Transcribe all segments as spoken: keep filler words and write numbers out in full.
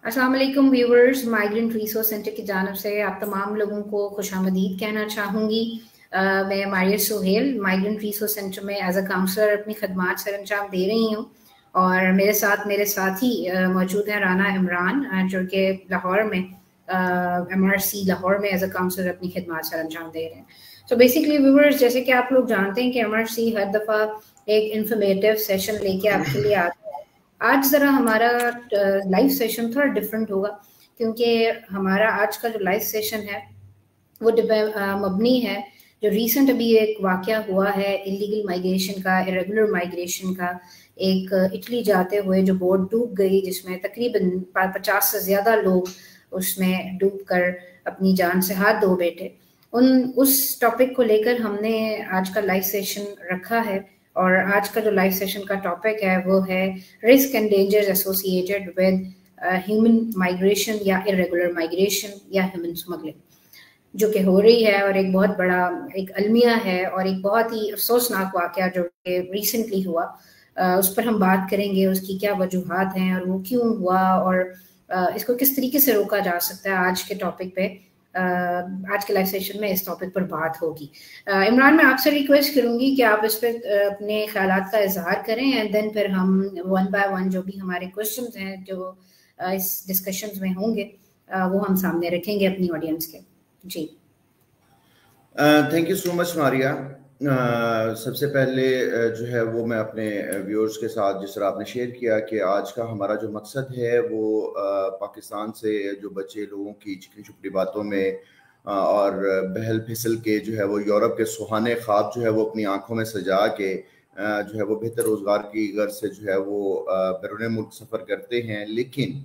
अस्सलाम वालेकुम viewers, migrant resource centre की जानब से आप तमाम लोगों को खुशामदीद कहना चाहूँगी। uh, मैं Maria Suhail migrant resource centre में एज अ काउंसलर अपनी खदमात सर अंजाम दे रही हूँ और मेरे साथ मेरे साथी uh, मौजूद हैं राना इमरान uh, जो कि लाहौर में एम आर सी लाहौर में एज अ काउंसलर अपनी खदमात सर अंजाम दे रहे हैं। सो बेसिकली व्यूवर्स, जैसे कि आप लोग जानते हैं कि एम आर सी हर दफ़ा एक इंफॉर्मेटिव सेशन लेके आपके लिए आता है। आज ज़रा हमारा लाइव सेशन थोड़ा डिफरेंट होगा क्योंकि हमारा आज का जो लाइव सेशन है वो मबनी है जो रीसेंट अभी एक वाक़या हुआ है इलीगल माइग्रेशन का, इरेगुलर माइग्रेशन का। एक इटली जाते हुए जो बोट डूब गई जिसमें तकरीबन पचास से ज़्यादा लोग उसमें डूब कर अपनी जान से हाथ धो बैठे। उन उस टॉपिक को लेकर हमने आज का लाइव सेशन रखा है और आज का जो लाइव सेशन का टॉपिक है वो है risk and dangers associated with human migration या इरेगुलर माइग्रेशन या ह्यूमन स्मगलिंग, जो कि हो रही है और एक बहुत बड़ा एक अलमिया है और एक बहुत ही अफसोसनाक वाक़या जो कि रिसेंटली हुआ। uh, उस पर हम बात करेंगे, उसकी क्या वजूहात हैं और वो क्यों हुआ और uh, इसको किस तरीके से रोका जा सकता है। आज के टॉपिक पे Uh, आज के लाइव सेशन में इस टॉपिक पर बात होगी। uh, इमरान, मैं आपसे रिक्वेस्ट करूंगी कि आप इस पे uh, अपने ख्यालात का इजहार करें एंड देन फिर हम वन बाय वन जो भी हमारे क्वेश्चंस हैं जो uh, इस डिस्कशंस में होंगे uh, वो हम सामने रखेंगे अपनी ऑडियंस के। जी thank you so much Maria. सबसे पहले uh, जो है वो मैं अपने व्यूअर्स के साथ जिस तरह आपने शेयर किया कि आज का हमारा जो मकसद है वो uh, पाकिस्तान से जो बच्चे लोगों की चिकनी चुपड़ी बातों में uh, और बहल फिसल के जो है वो यूरोप के सुहाने ख्वाब जो है वो अपनी आंखों में सजा के uh, जो है वो बेहतर रोज़गार की गर्ज से जो है वो uh, बैरून मुल्क सफ़र करते हैं, लेकिन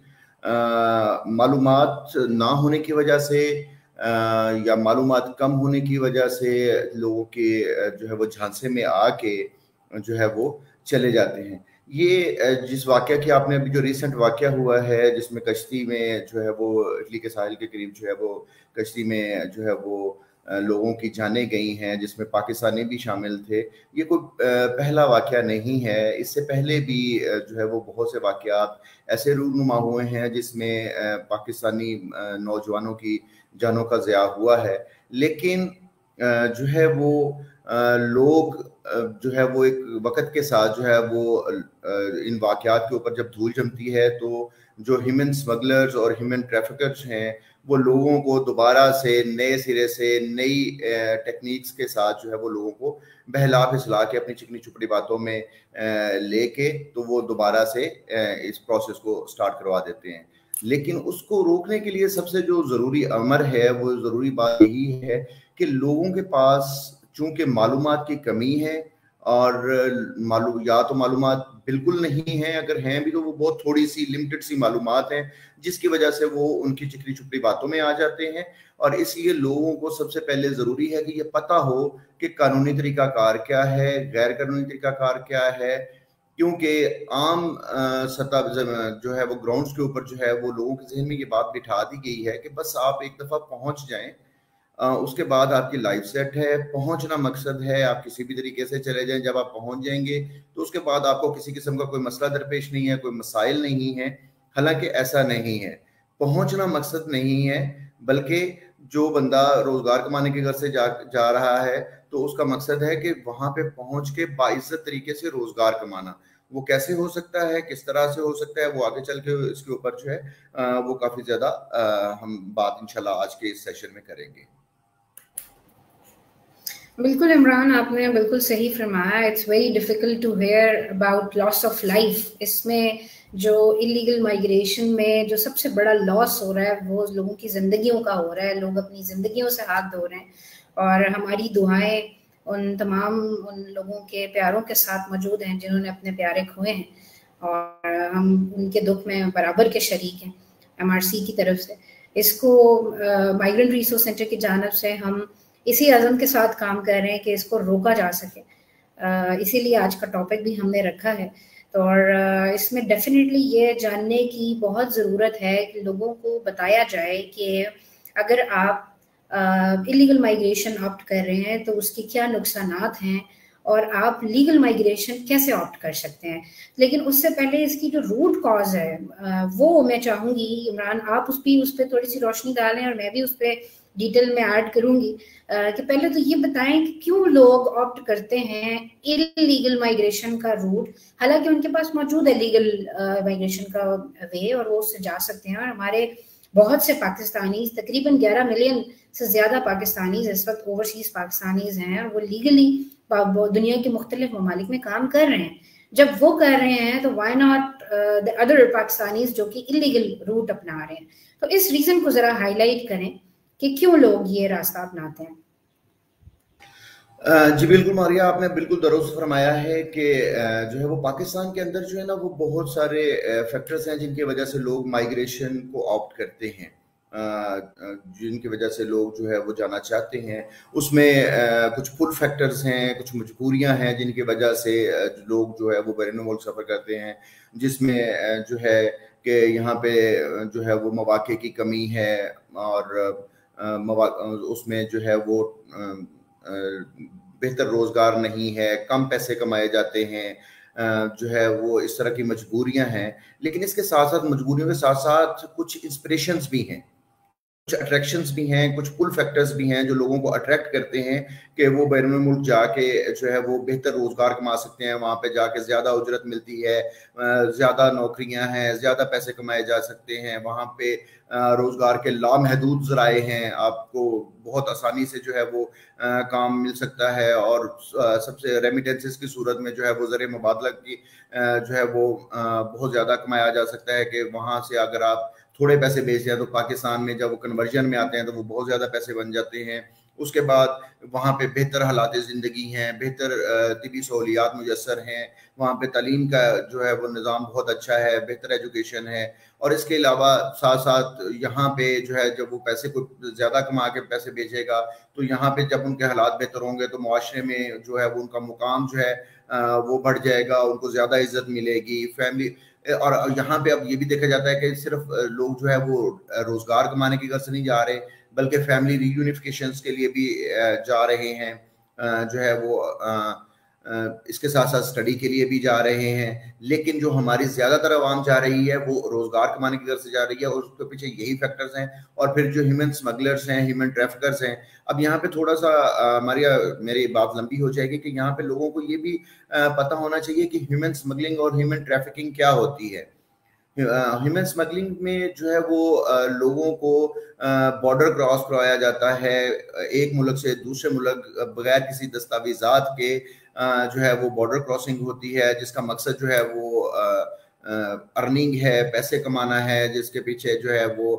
uh, मालूमात ना होने की वजह से Uh, या मालूमात कम होने की वजह से लोगों के जो है वो झांसे में आके जो है वो चले जाते हैं। ये जिस वाक़या की आपने अभी जो रिसेंट वाक़या हुआ है जिसमें कश्ती में जो है वो इटली के साहिल के करीब जो है वो कश्ती में जो है वो लोगों की जानें गई हैं जिसमें पाकिस्तानी भी शामिल थे, ये कोई पहला वाक़या नहीं है। इससे पहले भी जो है वो बहुत से वाक़यात ऐसे रूनुमा हुए हैं जिसमें पाकिस्तानी नौजवानों की जानों का ज़िया हुआ है, लेकिन जो है वो लोग जो है वो एक वक़्त के साथ जो है वो इन वाक़यात के ऊपर जब धूल जमती है तो जो ह्यूमन स्मगलर्स और ह्यूमन ट्रैफिकर्स हैं वो लोगों को दोबारा से नए सिरे से नई टेक्निक्स के साथ जो है वो लोगों को बहला फिसला के अपनी चिकनी चुपड़ी बातों में लेके तो वो दोबारा से इस प्रोसेस को स्टार्ट करवा देते हैं। लेकिन उसको रोकने के लिए सबसे जो ज़रूरी अमर है वो ज़रूरी बात यही है कि लोगों के पास चूँकि मालूमात की कमी है और मालूम या तो मालूमात बिल्कुल नहीं है, अगर हैं भी तो वो बहुत थोड़ी सी लिमिटेड सी मालूमात हैं जिसकी वजह से वो उनकी चिकनी चुपड़ी बातों में आ जाते हैं। और इसलिए लोगों को सबसे पहले ज़रूरी है कि ये पता हो कि कानूनी तरीक़ाकार क्या है, गैर कानूनी तरीक़ाकार क्या है, क्योंकि आम सतह जो है वो ग्राउंड्स के ऊपर जो है वो लोगों के जहन में ये बात बिठा दी गई है कि बस आप एक दफ़ा पहुंच जाएं, उसके बाद आपकी लाइफ सेट है। पहुंचना मकसद है, आप किसी भी तरीके से चले जाएं, जब आप पहुंच जाएंगे तो उसके बाद आपको किसी किस्म का कोई मसला दरपेश नहीं है, कोई मसाइल नहीं है। हालांकि ऐसा नहीं है, पहुंचना मकसद नहीं है, बल्कि जो बंदा रोज़गार कमाने के घर से जा, जा रहा है तो उसका मकसद है कि वहाँ पे पहुँच के बाइज्जत तरीके से रोज़गार कमाना। वो कैसे हो सकता है, किस तरह से हो सकता है, वो आगे चल के इसके ऊपर जो है वो काफ़ी ज़्यादा हम बात इंशाल्लाह आज के इस सेशन में करेंगे। बिल्कुल इमरान, आपने बिल्कुल सही फरमाया। It's very difficult to hear about loss of life. इसमें जो इलीगल माइग्रेशन में जो सबसे बड़ा लॉस हो रहा है वो लोगों की ज़िंदगियों का हो रहा है। लोग अपनी ज़िंदगियों से हाथ धो रहे हैं और हमारी दुआएं उन तमाम उन लोगों के प्यारों के साथ मौजूद हैं जिन्होंने अपने प्यारे खोए हैं और हम उनके दुख में बराबर के शरीक हैं एम आर सी की तरफ से। इसको माइग्रेंट रिसोर्स सेंटर की जानिब से हम इसी अज़म के साथ काम कर रहे हैं कि इसको रोका जा सके, इसीलिए आज का टॉपिक भी हमने रखा है। तो और इसमें डेफिनेटली ये जानने की बहुत ज़रूरत है कि लोगों को बताया जाए कि अगर आप इलीगल माइग्रेशन ऑप्ट कर रहे हैं तो उसके क्या नुकसानात हैं اور آپ لیگل مائگریشن کیسے آپٹ کر سکتے ہیں. لیکن اس سے پہلے اس کی جو روٹ کاز ہے وہ میں چاہوں گی عمران آپ اس پہ اس پہ تھوڑی سی روشنی ڈالیں, اور میں بھی اس پہ ڈیٹیل میں ایڈ کروں گی کہ پہلے تو یہ بتائیں کہ کیوں لوگ آپٹ کرتے ہیں انلیگل مائگریشن کا روٹ, حالانکہ ان کے پاس موجود ہے لیگل مائگریشن کا وے اور وہ اس سے جا سکتے ہیں. اور ہمارے بہت سے پاکستانیز, تقریباً گیارہ ملین سے زیادہ پاکستانیز اس وقت اوورسیز پاکستانیز ہیں, اور وہ لیگلی دنیا کے مختلف ممالک میں کام کر رہے ہیں. جب وہ کر رہے ہیں تو why not the other Pakistanis جو کہ انلیگل روٹ اپنا رہے ہیں. تو اس ریزن کو ذرا ہائی لائٹ کریں کہ کیوں لوگ یہ راستہ اپناتے ہیں. جی بالکل ماریا, آپ نے بالکل درست فرمایا ہے کہ جو ہے وہ پاکستان کے اندر جو ہے نا وہ بہت سارے فیکٹرز ہیں جن کی وجہ سے لوگ مائگریشن کو آپٹ کرتے ہیں, جن کی وجہ سے لوگ جو ہے وہ جانا چاہتے ہیں. اس میں کچھ پل فیکٹرز ہیں, کچھ مجبوریاں ہیں جن کی وجہ سے لوگ جو ہے وہ بیرون ملک سفر کرتے ہیں, جس میں جو ہے کہ یہاں پہ جو ہے وہ مواقع کی کمی ہے, اور اس میں جو ہے وہ بہتر روزگار نہیں ہے, کم پیسے کمائے جاتے ہیں, جو ہے وہ اس طرح کی مجبوریاں ہیں. لیکن اس کے ساتھ ساتھ مجبوریوں کے ساتھ ساتھ کچھ انسپریشنز بھی ہیں, کچھ اٹریکشنز بھی ہیں, کچھ پل فیکٹرز بھی ہیں جو لوگوں کو اٹریکٹ کرتے ہیں کہ وہ بیرون ملک جا کے جو ہے وہ بہتر روزگار کما سکتے ہیں, وہاں پہ جا کے زیادہ اجرت ملتی ہے, زیادہ نوکریاں ہیں, زیادہ پیسے کمائے جا سکتے ہیں, وہاں پہ روزگار کے لامحدود ذرائع ہیں, آپ کو بہت آسانی سے جو ہے وہ کام مل سکتا ہے, اور سب سے ریمیٹنسز کی صورت میں جو ہے وہ زر مبادلہ کی جو ہے وہ بہت زیادہ کمایا جا سکتا ہے کہ وہاں سے اگر آپ تھوڑے پیسے بیچ جائیں تو پاکستان میں جب وہ کنورژن میں آتے ہیں تو وہ بہت زیادہ پیسے بن جاتے ہیں. اس کے بعد وہاں پہ بہتر حالات زندگی ہیں, بہتر طبی سہولیات میسر ہیں, وہاں پہ تعلیم کا جو ہے وہ نظام بہت اچھا ہے, بہتر ایجوکیشن ہے. اور اس کے علاوہ ساتھ ساتھ یہاں پہ جو ہے جب وہ پیسے کو زیادہ کما کے پیسے بیچے گا تو یہاں پہ جب ان کے حالات بہتر ہوں گے تو معاشرے میں جو ہے وہ ان کا مقام جو ہے وہ بڑھ جائے گا, ان کو زیادہ عزت ملے گی. فیملی اور یہاں پہ اب یہ بھی دیکھا جاتا ہے کہ صرف لوگ جو ہے وہ روزگار کمانے کی غرض سے نہیں جا رہے بلکہ فیملی ری یونیفیکیشنز کے لیے بھی جا رہے ہیں, جو ہے وہ اس کے ساتھ ساتھ اسٹڈی کے لیے بھی جا رہے ہیں. لیکن جو ہماری زیادہ تر عوام جا رہی ہے وہ روزگار کمانے کی غرض سے جا رہی ہے, اور اس کے پیچھے یہی فیکٹرز ہیں. اور پھر جو ہیومن اسمگلرز ہیں, ہیومن ٹریفکرز ہیں, اب یہاں پہ تھوڑا سا ہماری میری بات لمبی ہو جائے گی کہ یہاں پہ لوگوں کو یہ بھی پتہ ہونا چاہیے کہ ہیومن اسمگلنگ اور ہیومن ٹریفکنگ کیا ہوتی ہے. ہیومن اسمگلنگ میں جو ہے وہ لوگوں کو بارڈر کراس کروایا جاتا ہے ایک ملک سے دوسرے ملک بغیر کسی دستاویزات کے, جو ہے وہ بارڈر کراسنگ ہوتی ہے جس کا مقصد جو ہے وہ ارننگ ہے, پیسے کمانا ہے, جس کے پیچھے جو ہے وہ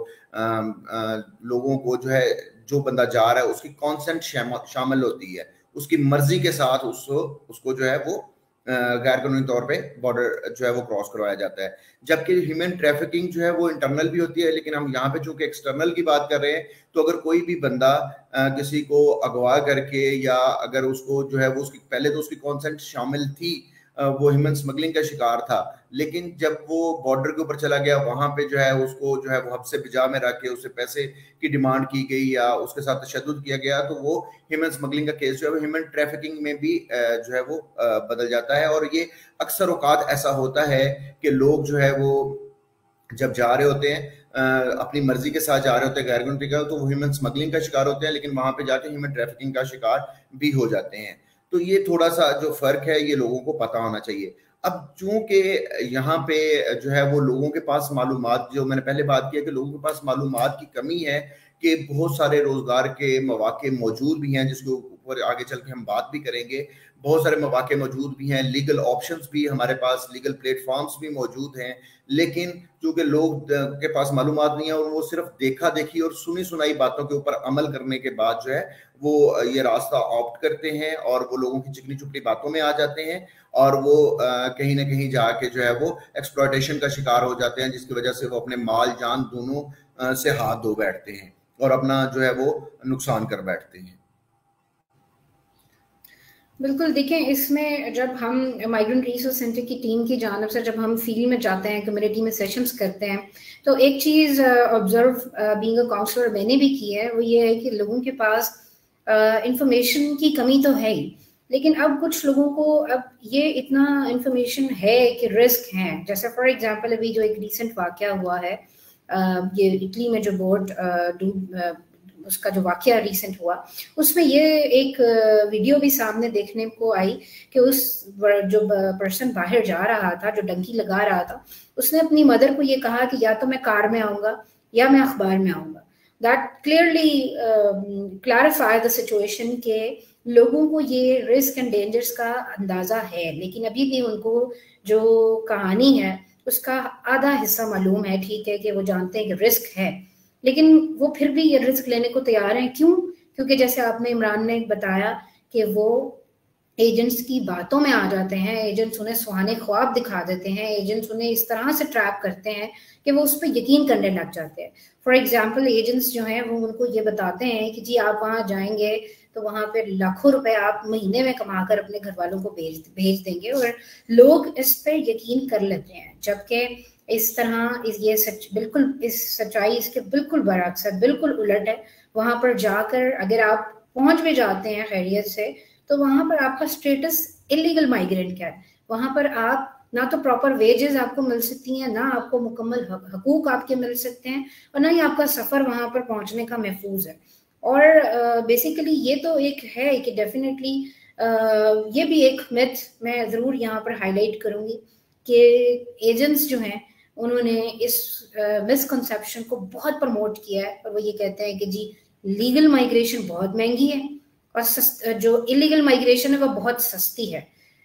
لوگوں کو جو ہے جو بندہ جا رہا ہے اس کی کانسنٹ شامل ہوتی ہے, اس کی مرضی کے ساتھ اس کو اس کو جو ہے وہ غیر قانونی طور پہ بارڈر جو ہے وہ کراس کروایا جاتا ہے. جبکہ ہیومن ٹریفکنگ جو ہے وہ انٹرنل بھی ہوتی ہے, لیکن ہم یہاں پہ چونکہ ایکسٹرنل کی بات کر رہے ہیں تو اگر کوئی بھی بندہ کسی کو اغوا کر کے یا اگر اس کو جو ہے وہ اس کی پہلے تو اس کی کانسنٹ شامل تھی, وہ ہیومن اسمگلنگ کا شکار تھا, لیکن جب وہ بارڈر کے اوپر چلا گیا وہاں پہ جو ہے اس کو جو ہے وہ حبس بجا میں رکھ کے اس سے پیسے کی ڈیمانڈ کی گئی یا اس کے ساتھ تشدد کیا گیا, تو وہ ہیومن اسمگلنگ کا کیس جو ہے وہ ہیومن ٹریفکنگ میں بھی جو ہے وہ بدل جاتا ہے. اور یہ اکثر اوقات ایسا ہوتا ہے کہ لوگ جو ہے وہ جب جا رہے ہوتے ہیں اپنی مرضی کے ساتھ جا رہے ہوتے ہیں غیر قانونی کا, تو وہ ہیومن اسمگلنگ کا شکار ہوتے ہیں, لیکن وہاں پہ جا کے ہیومن ٹریفکنگ کا شکار بھی ہو جاتے ہیں. تو یہ تھوڑا سا جو فرق ہے یہ لوگوں کو پتہ ہونا چاہیے. اب چونکہ یہاں پہ جو ہے وہ لوگوں کے پاس معلومات, جو میں نے پہلے بات کیا کہ لوگوں کے پاس معلومات کی کمی ہے کہ بہت سارے روزگار کے مواقع موجود بھی ہیں جس کے اوپر آگے چل کے ہم بات بھی کریں گے, بہت سارے مواقع موجود بھی ہیں, لیگل آپشنز بھی ہمارے پاس, لیگل پلیٹ فارمز بھی موجود ہیں, لیکن چونکہ لوگ کے پاس معلومات نہیں ہیں اور وہ صرف دیکھا دیکھی اور سنی سنائی باتوں کے اوپر عمل کرنے کے بعد جو ہے وہ یہ راستہ آپٹ کرتے ہیں اور وہ لوگوں کی چکنی چپڑی باتوں میں آ جاتے ہیں اور وہ کہیں نہ کہیں جا کے جو ہے وہ ایکسپلائٹیشن کا شکار ہو جاتے ہیں, جس کی وجہ سے وہ اپنے مال جان دونوں سے ہاتھ دھو بیٹھتے ہیں اور اپنا جو ہے وہ نقصان کر بیٹھتے ہیں. بالکل, دیکھیں اس میں جب ہم مائیگرنٹ ریسورس سینٹر کی ٹیم کی جانب سے جب ہم فیلڈ میں جاتے ہیں, کمیونٹی میں سیشنز کرتے ہیں, تو ایک چیز آبزرو بینگ اے کاؤنسلر میں نے بھی کی ہے, وہ یہ ہے کہ لوگوں کے پاس انفارمیشن کی کمی تو ہے ہی, لیکن اب کچھ لوگوں کو اب یہ اتنا انفارمیشن ہے کہ رسک ہیں. جیسے فار ایگزامپل ابھی جو ایک ریسنٹ واقعہ ہوا ہے یہ اٹلی میں جو بوٹ اس کا جو واقعہ ریسنٹ ہوا, اس میں یہ ایک ویڈیو بھی سامنے دیکھنے کو آئی کہ اس جو پرسن باہر جا رہا تھا, جو ڈنکی لگا رہا تھا, اس نے اپنی مدر کو یہ کہا کہ یا تو میں کار میں آؤں گا یا میں اخبار میں آؤں گا. That clearly clarify the situation کہ لوگوں کو یہ رسک اینڈ ڈینجرس کا اندازہ ہے, لیکن ابھی بھی ان کو جو کہانی ہے اس کا آدھا حصہ معلوم ہے. ٹھیک ہے کہ وہ جانتے ہیں کہ رسک ہے, لیکن وہ پھر بھی یہ رسک لینے کو تیار ہیں. کیوں؟ کیونکہ جیسے آپ نے عمران نے بتایا کہ وہ ایجنٹس کی باتوں میں آ جاتے ہیں, ایجنٹس انہیں سہانے خواب دکھا دیتے ہیں, ایجنٹس انہیں اس طرح سے ٹریپ کرتے ہیں کہ وہ اس پہ یقین کرنے لگ جاتے ہیں. فار ایگزامپل ایجنٹس جو ہیں وہ ان کو یہ بتاتے ہیں کہ جی آپ وہاں جائیں گے تو وہاں پہ لاکھوں روپے آپ مہینے میں کما کر اپنے گھر والوں کو بھیج بھیج دیں گے, اور لوگ اس پہ یقین کر لیتے ہیں. جبکہ اس طرح یہ سچ بالکل اس سچائی اس کے بالکل برعکس ہے, بالکل الٹ ہے. وہاں پر جا کر اگر آپ پہنچ بھی جاتے ہیں خیریت سے, تو وہاں پر آپ کا اسٹیٹس انلیگل مائیگرینٹ کا ہے. وہاں پر آپ نہ تو پراپر ویجز آپ کو مل سکتی ہیں, نہ آپ کو مکمل حقوق آپ کے مل سکتے ہیں, اور نہ ہی آپ کا سفر وہاں پر پہنچنے کا محفوظ ہے. اور بیسیکلی uh, یہ تو ایک ہے کہ ڈیفینیٹلی uh, یہ بھی ایک میتھ میں ضرور یہاں پر ہائی لائٹ کروں گی کہ ایجنٹس جو ہیں انہوں نے اس مس کنسیپشن کو بہت پروموٹ کیا ہے, اور وہ یہ کہتے ہیں کہ جی لیگل مائیگریشن بہت مہنگی ہے اور جو انلیگل مائیگریشن ہے وہ بہت سستی ہے.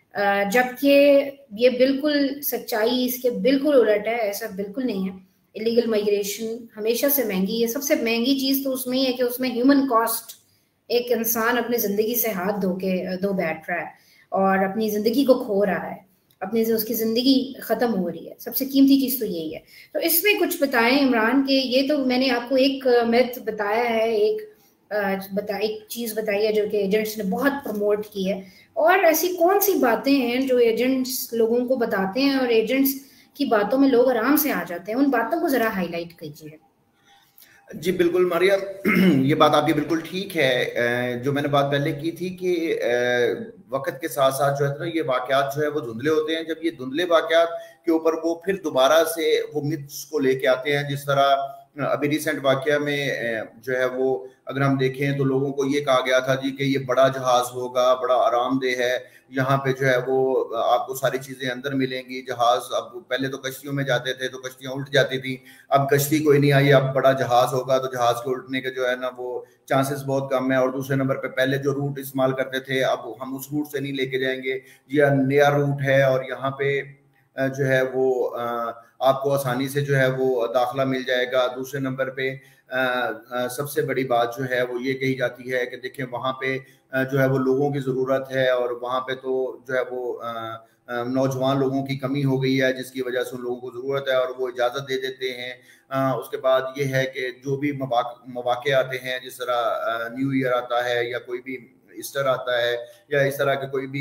جبکہ یہ بالکل سچائی اس کے بالکل الٹ ہے. ایسا بالکل نہیں ہے. انلیگل مائیگریشن ہمیشہ سے مہنگی ہے. سب سے مہنگی چیز تو اس میں ہی ہے کہ اس میں ہیومن کاسٹ, ایک انسان اپنی زندگی سے ہاتھ دھو کے دھو بیٹھ رہا ہے اور اپنی زندگی کو کھو رہا ہے, اپنی اس کی زندگی ختم ہو رہی ہے. سب سے قیمتی چیز تو یہی ہے. تو اس میں کچھ بتائیں عمران کہ یہ تو میں نے آپ کو ایک میتھ بتایا ہے, ایک بتا ایک چیز بتائی ہے جو کہ ایجنٹس نے بہت پروموٹ کی ہے, اور ایسی کون سی باتیں ہیں جو ایجنٹس لوگوں کو بتاتے ہیں اور ایجنٹس کی باتوں میں لوگ آرام سے آ جاتے ہیں, ان باتوں کو ذرا ہائی لائٹ کیجیے. جی بالکل مریم, یہ بات آپ کی بالکل ٹھیک ہے. جو میں نے بات پہلے کی تھی کہ وقت کے ساتھ ساتھ جو ہے نا یہ واقعات جو ہے وہ دھندلے ہوتے ہیں. جب یہ دھندلے واقعات کے اوپر وہ پھر دوبارہ سے وہ متس کو لے کے آتے ہیں, جس طرح ابھی ریسنٹ واقعہ میں جو ہے وہ اگر ہم دیکھیں تو لوگوں کو یہ کہا گیا تھا جی کہ یہ بڑا جہاز ہوگا, بڑا آرام دہ ہے, یہاں پہ جو ہے وہ آپ کو ساری چیزیں اندر ملیں گی. جہاز اب پہلے تو کشتیوں میں جاتے تھے تو کشتیاں الٹ جاتی تھیں, اب کشتی کوئی نہیں آئی, اب بڑا جہاز ہوگا تو جہاز کے الٹنے کے جو ہے نا وہ چانسز بہت کم ہے. اور دوسرے نمبر پہ پہلے جو روٹ استعمال کرتے تھے اب ہم اس روٹ سے نہیں لے کے جائیں گے, یہ نیا روٹ ہے اور یہاں پہ جو ہے وہ آپ کو آسانی سے جو ہے وہ داخلہ مل جائے گا. دوسرے نمبر پہ سب سے بڑی بات جو ہے وہ یہ کہی جاتی ہے کہ دیکھیں وہاں پہ جو ہے وہ لوگوں کی ضرورت ہے, اور وہاں پہ تو جو ہے وہ نوجوان لوگوں کی کمی ہو گئی ہے جس کی وجہ سے ان لوگوں کو ضرورت ہے اور وہ اجازت دے دیتے ہیں. اس کے بعد یہ ہے کہ جو بھی مواقع آتے ہیں, جس طرح نیو ایئر آتا ہے یا کوئی بھی ایسٹر آتا ہے یا اس طرح کے کوئی بھی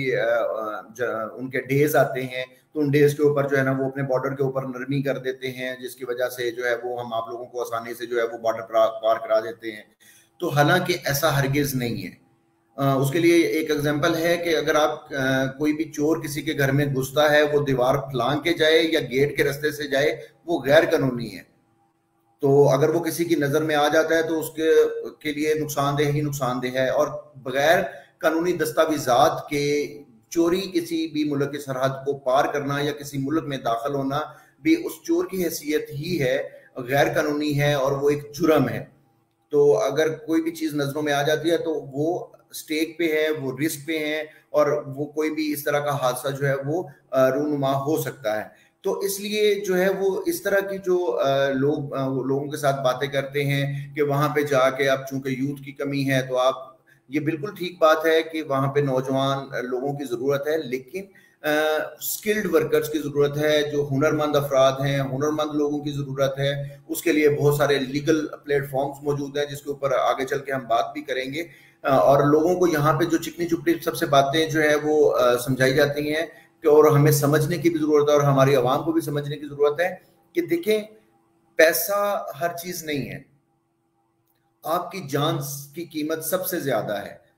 ان کے ڈیز آتے ہیں, تو ان ڈیز کے اوپر جو ہے نا وہ اپنے بارڈر کے اوپر نرمی کر دیتے ہیں, جس کی وجہ سے جو ہے وہ ہم آپ لوگوں کو آسانی سے جو ہے وہ بارڈر پار کرا دیتے ہیں. تو حالانکہ ایسا ہرگز نہیں ہے. اس کے لیے ایک ایگزامپل ہے کہ اگر آپ کوئی بھی چور کسی کے گھر میں گھستا ہے, وہ دیوار پھلانگ کے جائے یا گیٹ کے راستے سے جائے, وہ غیر قانونی ہے. تو اگر وہ کسی کی نظر میں آ جاتا ہے تو اس کے کے لیے نقصان دہ ہی نقصان دہ ہے. اور بغیر قانونی دستاویزات کے چوری کسی بھی ملک کی سرحد کو پار کرنا یا کسی ملک میں داخل ہونا بھی اس چور کی حیثیت ہی ہے, غیر قانونی ہے اور وہ ایک جرم ہے. تو اگر کوئی بھی چیز نظروں میں آ جاتی ہے تو وہ اسٹیک پہ ہے, وہ رسک پہ ہے, اور وہ کوئی بھی اس طرح کا حادثہ جو ہے وہ رونما ہو سکتا ہے. تو اس لیے جو ہے وہ اس طرح کی جو لوگ لوگوں کے ساتھ باتیں کرتے ہیں کہ وہاں پہ جا کے اب چونکہ یوتھ کی کمی ہے, تو آپ یہ بالکل ٹھیک بات ہے کہ وہاں پہ نوجوان لوگوں کی ضرورت ہے, لیکن اسکلڈ ورکرز کی ضرورت ہے, جو ہنرمند افراد ہیں, ہنرمند لوگوں کی ضرورت ہے. اس کے لیے بہت سارے لیگل پلیٹ فارمز موجود ہیں جس کے اوپر آگے چل کے ہم بات بھی کریں گے. اور لوگوں کو یہاں پہ جو چکنی چپڑی سب سے باتیں جو ہے وہ سمجھائی جاتی ہیں کہ, اور ہمیں سمجھنے کی بھی ضرورت ہے اور ہماری عوام کو بھی سمجھنے کی ضرورت ہے کہ دیکھیں پیسہ ہر چیز نہیں ہے, آپ کی جان کی قیمت سب سے زیادہ ہے.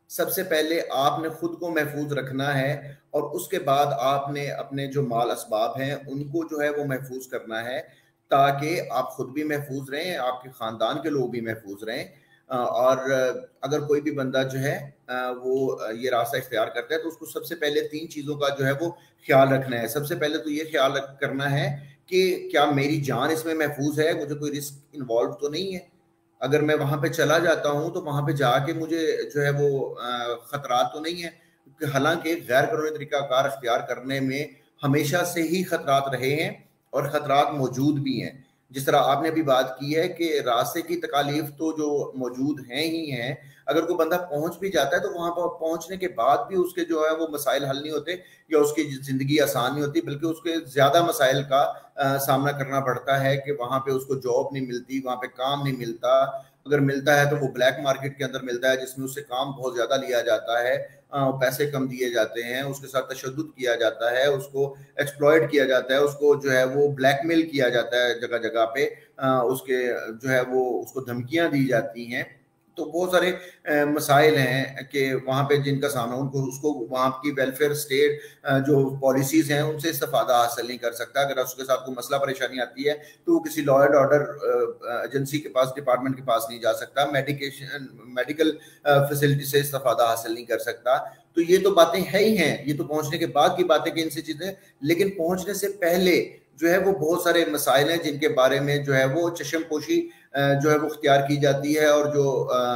سب سے پہلے آپ نے خود کو محفوظ رکھنا ہے اور اس کے بعد آپ نے اپنے جو مال اسباب ہیں ان کو جو ہے وہ محفوظ کرنا ہے تاکہ آپ خود بھی محفوظ رہیں, آپ کے خاندان کے لوگ بھی محفوظ رہیں. اور اگر کوئی بھی بندہ جو ہے وہ یہ راستہ اختیار کرتا ہے تو اس کو سب سے پہلے تین چیزوں کا جو ہے وہ خیال رکھنا ہے. سب سے پہلے تو یہ خیال کرنا ہے کہ کیا میری جان اس میں محفوظ ہے, مجھے کوئی رسک انوالو تو نہیں ہے. اگر میں وہاں پہ چلا جاتا ہوں تو وہاں پہ جا کے مجھے جو ہے وہ خطرات تو نہیں ہے. حالانکہ غیر قانونی طریقہ کار اختیار کرنے میں ہمیشہ سے ہی خطرات رہے ہیں اور خطرات موجود بھی ہیں. جس طرح آپ نے ابھی بات کی ہے کہ راستے کی تکالیف تو جو موجود ہیں ہی ہیں, اگر کوئی بندہ پہنچ بھی جاتا ہے تو وہاں پر پہنچنے کے بعد بھی اس کے جو ہے وہ مسائل حل نہیں ہوتے یا اس کی زندگی آسان نہیں ہوتی, بلکہ اس کے زیادہ مسائل کا سامنا کرنا پڑتا ہے کہ وہاں پہ اس کو جاب نہیں ملتی, وہاں پہ کام نہیں ملتا. اگر ملتا ہے تو وہ بلیک مارکیٹ کے اندر ملتا ہے جس میں اس سے کام بہت زیادہ لیا جاتا ہے, پیسے کم دیے جاتے ہیں, اس کے ساتھ تشدد کیا جاتا ہے, اس کو ایکسپلائٹ کیا جاتا ہے, اس کو جو ہے وہ بلیک میل کیا جاتا ہے جگہ جگہ پہ, اس کے جو ہے وہ اس کو دھمکیاں دی جاتی ہیں. تو بہت سارے مسائل ہیں کہ وہاں پہ جن کا سامنا ان کو اس کو وہاں کی ویلفیئر اسٹیٹ جو پالیسیز ہیں ان سے استفادہ حاصل نہیں کر سکتا. اگر اس کے ساتھ کوئی مسئلہ پریشانی آتی ہے تو وہ کسی لا اینڈ آرڈر ایجنسی کے پاس, ڈپارٹمنٹ کے پاس نہیں جا سکتا, میڈیکیشن میڈیکل فیسلٹی سے استفادہ حاصل نہیں کر سکتا. تو یہ تو باتیں ہے ہی ہیں, یہ تو پہنچنے کے بعد کی باتیں کہ ان سے چیزیں, لیکن پہنچنے سے پہلے جو ہے وہ بہت سارے مسائل ہیں جن کے بارے میں جو ہے وہ چشم پوشی جو ہے وہ اختیار کی جاتی ہے. اور جو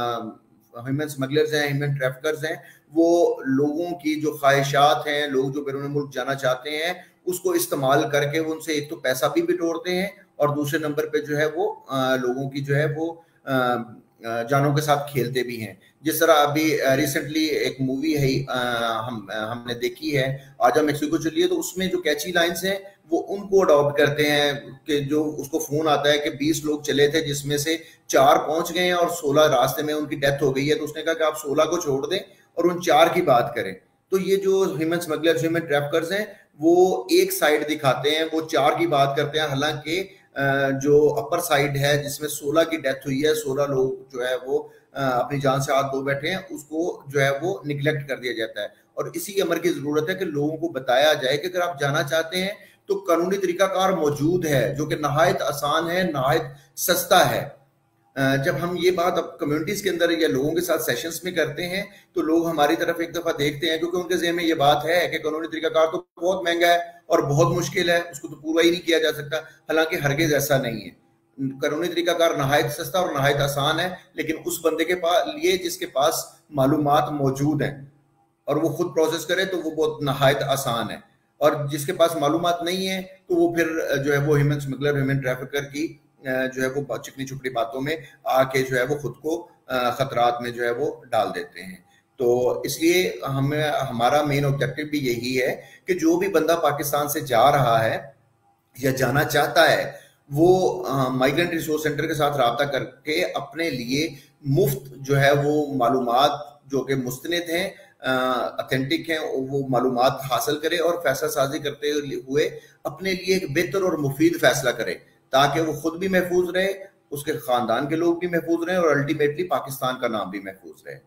ہیومن اسمگلرز ہیں, ہیومن ٹریفکرز ہیں, وہ لوگوں کی جو خواہشات ہیں, لوگ جو بیرون ملک جانا چاہتے ہیں اس کو استعمال کر کے ان سے ایک تو پیسہ بھی بٹورتے ہیں اور دوسرے نمبر پہ جو ہے وہ لوگوں کی جو ہے وہ جانوں کے ساتھ کھیلتے بھی ہیں. جس طرح ابھی ریسنٹلی ایک مووی ہے ہم ہم نے دیکھی ہے, آجا میکسیکو چلیے, تو اس میں جو کیچی لائنز ہیں وہ ان کو اڈاپٹ کرتے ہیں کہ جو اس کو فون آتا ہے کہ بیس لوگ چلے تھے جس میں سے چار پہنچ گئے ہیں اور سولہ راستے میں ان کی ڈیتھ ہو گئی ہے, تو اس نے کہا کہ آپ سولہ کو چھوڑ دیں اور ان چار کی بات کریں. تو یہ جو ہیومن اسمگلرز, ہیومن ٹریفکرز ہیں, وہ ایک سائڈ دکھاتے ہیں, وہ چار کی بات کرتے ہیں, حالانکہ جو اپر سائڈ ہے جس میں سولہ کی ڈیتھ ہوئی ہے, سولہ لوگ جو ہے وہ اپنی جان سے ہاتھ دھو بیٹھے ہیں, اس کو جو ہے وہ نگلیکٹ کر دیا جاتا ہے. اور اسی امر کی ضرورت ہے کہ لوگوں کو بتایا جائے کہ اگر آپ جانا چاہتے ہیں تو قانونی طریقہ کار موجود ہے جو کہ نہایت آسان ہے, نہایت سستا ہے. جب ہم یہ بات اب کمیونٹیز کے اندر یا لوگوں کے ساتھ سیشنز میں کرتے ہیں تو لوگ ہماری طرف ایک دفعہ دیکھتے ہیں, کیونکہ ان کے ذہن میں یہ بات ہے کہ قانونی طریقہ کار تو بہت مہنگا ہے اور بہت مشکل ہے, اس کو تو پورا ہی نہیں کیا جا سکتا. حالانکہ ہرگز ایسا نہیں ہے. قانونی طریقہ کار نہایت سستا اور نہایت آسان ہے, لیکن اس بندے کے پاس لیے جس کے پاس معلومات موجود ہیں اور وہ خود پروسیس کرے تو وہ بہت نہایت آسان ہے. اور جس کے پاس معلومات نہیں ہے تو وہ پھر جو ہے وہ ہیومن اسمگلر, ہیومن ٹریفکر کی جو ہے وہ چکنی چھپڑی باتوں میں آ کے جو ہے وہ خود کو خطرات میں جو ہے وہ ڈال دیتے ہیں. تو اس لیے ہمیں ہمارا مین آبجیکٹو بھی یہی ہے کہ جو بھی بندہ پاکستان سے جا رہا ہے یا جانا چاہتا ہے وہ مائیگرنٹ ریسورس سینٹر کے ساتھ رابطہ کر کے اپنے لیے مفت جو ہے وہ معلومات جو کہ مستند ہیں, اتھینٹک ہیں, وہ معلومات حاصل کرے اور فیصلہ سازی کرتے ہوئے اپنے لیے ایک بہتر اور مفید فیصلہ کرے تاکہ وہ خود بھی محفوظ رہے, اس کے خاندان کے لوگ بھی محفوظ رہیں اور الٹیمیٹلی پاکستان کا نام بھی محفوظ رہے.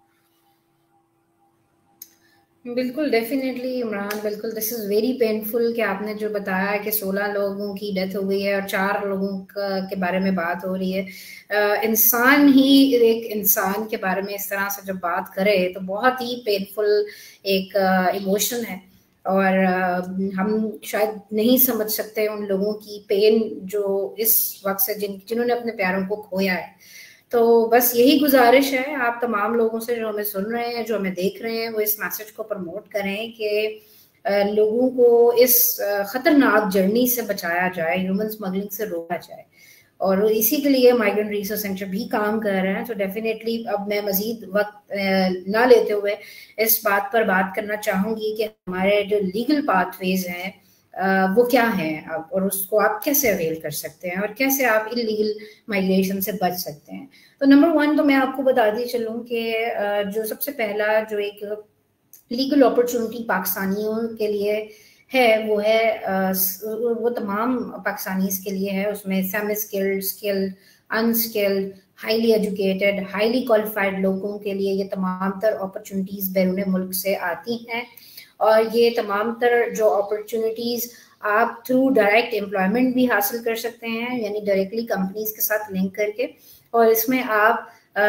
بالکل, ڈیفینیٹلی عمران, بالکل. دس از ویری پینفل کہ آپ نے جو بتایا کہ سولہ لوگوں کی ڈیتھ ہو گئی ہے اور چار لوگوں کے بارے میں بات ہو رہی ہے. انسان ہی ایک انسان کے بارے میں اس طرح سے جب بات کرے تو بہت ہی پینفل ایک ایموشن ہے, اور ہم شاید نہیں سمجھ سکتے ان لوگوں کی پین جو اس وقت سے جن جنہوں نے اپنے پیاروں کو کھویا ہے. تو بس یہی گزارش ہے آپ تمام لوگوں سے جو ہمیں سن رہے ہیں, جو ہمیں دیکھ رہے ہیں, وہ اس میسج کو پروموٹ کریں کہ لوگوں کو اس خطرناک جرنی سے بچایا جائے, ہیومن اسمگلنگ سے روکا جائے, اور اسی کے لیے مائیگرنٹ ریسرچ سینٹر بھی کام کر رہے ہیں. تو ڈیفینیٹلی اب میں مزید وقت نہ لیتے ہوئے اس بات پر بات کرنا چاہوں گی کہ ہمارے جو لیگل پاتھ ویز ہیں وہ کیا ہیں اب, اور اس کو آپ کیسے اویل کر سکتے ہیں اور کیسے آپ انلیگل مائگریشن سے بچ سکتے ہیں. تو نمبر ون تو میں آپ کو بتاتی چلوں کہ جو سب سے پہلا جو ایک لیگل اپرچونٹی پاکستانیوں کے لیے ہے وہ ہے وہ تمام پاکستانیز کے لیے ہے, اس میں semi skilled, skilled unskilled, highly educated, highly qualified لوگوں کے لیے یہ تمام تر اپرچونیٹیز بیرون ملک سے آتی ہیں. اور یہ تمام تر جو اپرچونیٹیز آپ تھرو ڈائریکٹ امپلائمنٹ بھی حاصل کر سکتے ہیں, یعنی ڈائریکٹلی کمپنیز کے ساتھ لنک کر کے. اور اس میں آپ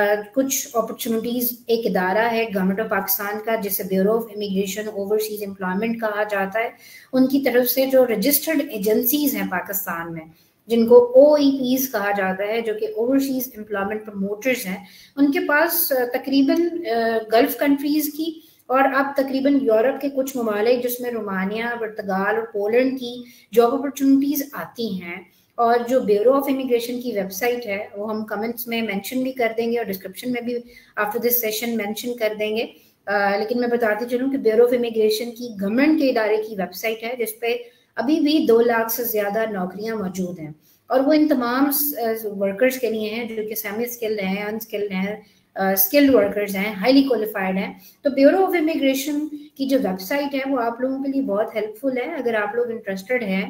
کچھ اپرچونیٹیز, ایک ادارہ ہے گورنمنٹ آف پاکستان کا جسے bureau of emigration overseas employment کہا جاتا ہے, ان کی طرف سے جو رجسٹرڈ ایجنسیز ہیں پاکستان میں, جن کو او ای پیز کہا جاتا ہے, جو کہ اوورسیز امپلائمنٹ پروموٹرز ہیں, ان کے پاس تقریباً گلف کنٹریز کی اور اب تقریباً یورپ کے کچھ ممالک جس میں رومانیہ, پرتگال اور پولینڈ کی جاب اپرچونیٹیز آتی ہیں. اور جو بیورو آف امیگریشن کی ویب سائٹ ہے وہ ہم کمنٹس میں مینشن بھی کر دیں گے اور ڈسکرپشن میں بھی آفٹر دس سیشن مینشن کر دیں گے. آ, لیکن میں بتاتی چلوں کہ بیورو آف امیگریشن کی گورنمنٹ کے ادارے کی ویب سائٹ ہے جس پہ ابھی بھی دو لاکھ سے زیادہ نوکریاں موجود ہیں, اور وہ ان تمام ورکرز کے لیے ہیں جو کہ سیمی اسکلڈ ہیں, انسکلڈ ہیں, اسکلڈ ورکرز ہیں, ہائیلی کوالیفائڈ ہیں. تو بیورو آف امیگریشن کی جو ویب سائٹ ہے وہ آپ لوگوں کے لیے بہت ہیلپ فل ہے. اگر آپ لوگ انٹرسٹڈ ہیں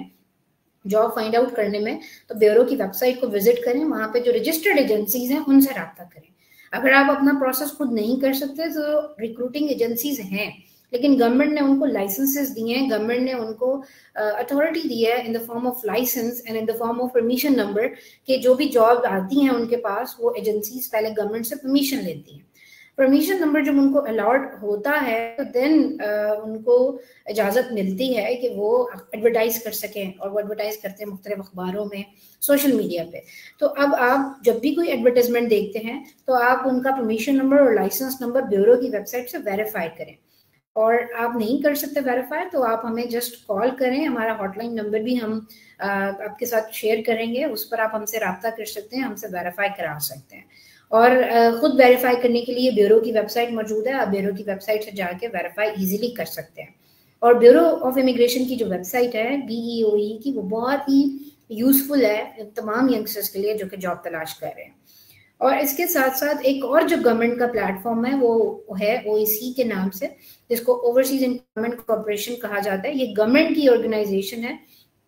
جاب فائنڈ آؤٹ کرنے میں تو بیورو کی ویب سائٹ کو وزٹ کریں, وہاں پہ جو رجسٹرڈ ایجنسیز ہیں ان سے رابطہ کریں. اگر آپ اپنا پروسیس خود نہیں کر سکتے تو ریکروٹنگ ایجنسیز ہیں, لیکن گورنمنٹ نے ان کو لائسنسز دیے ہیں, گورنمنٹ نے ان کو اتھارٹی دی ہے in the form of licence and in the form of permission number, کہ جو بھی جاب آتی ہیں ان کے پاس وہ ایجنسیز پہلے گورنمنٹ سے پرمیشن لیتی ہیں. پرمیشن نمبر جب ان کو الاٹ ہوتا ہے تو دین ان کو اجازت ملتی ہے کہ وہ ایڈورٹائز کر سکیں, اور وہ ایڈورٹائز کرتے ہیں مختلف اخباروں میں, سوشل میڈیا پہ. تو اب آپ جب بھی کوئی ایڈورٹائزمنٹ دیکھتے ہیں تو آپ ان کا پرمیشن نمبر اور لائسنس نمبر بیورو کی ویب سائٹ سے ویریفائی کریں. اور آپ نہیں کر سکتے ویریفائی تو آپ ہمیں جسٹ کال کریں, ہمارا ہاٹ لائن نمبر بھی ہم آپ کے ساتھ شیئر کریں گے, اس پر آپ ہم سے رابطہ کر سکتے ہیں, ہم سے ویریفائی کرا سکتے ہیں. اور خود ویریفائی کرنے کے لیے بیورو کی ویب سائٹ موجود ہے, آپ بیورو کی ویب سائٹ سے جا کے ویریفائی ایزیلی کر سکتے ہیں. اور بیورو آف امیگریشن کی جو ویب سائٹ ہے بی ای او ای کی, وہ بہت ہی یوزفل ہے تمام ینگسٹرز کے لیے جو کہ جاب تلاش کر رہے ہیں. اور اس کے ساتھ ساتھ ایک اور جو گورنمنٹ کا پلیٹ فارم ہے وہ ہے او ای سی کے نام سے, جس کو اوورسیز امپلائمنٹ کارپوریشن کہا جاتا ہے. یہ گورنمنٹ کی آرگنائزیشن ہے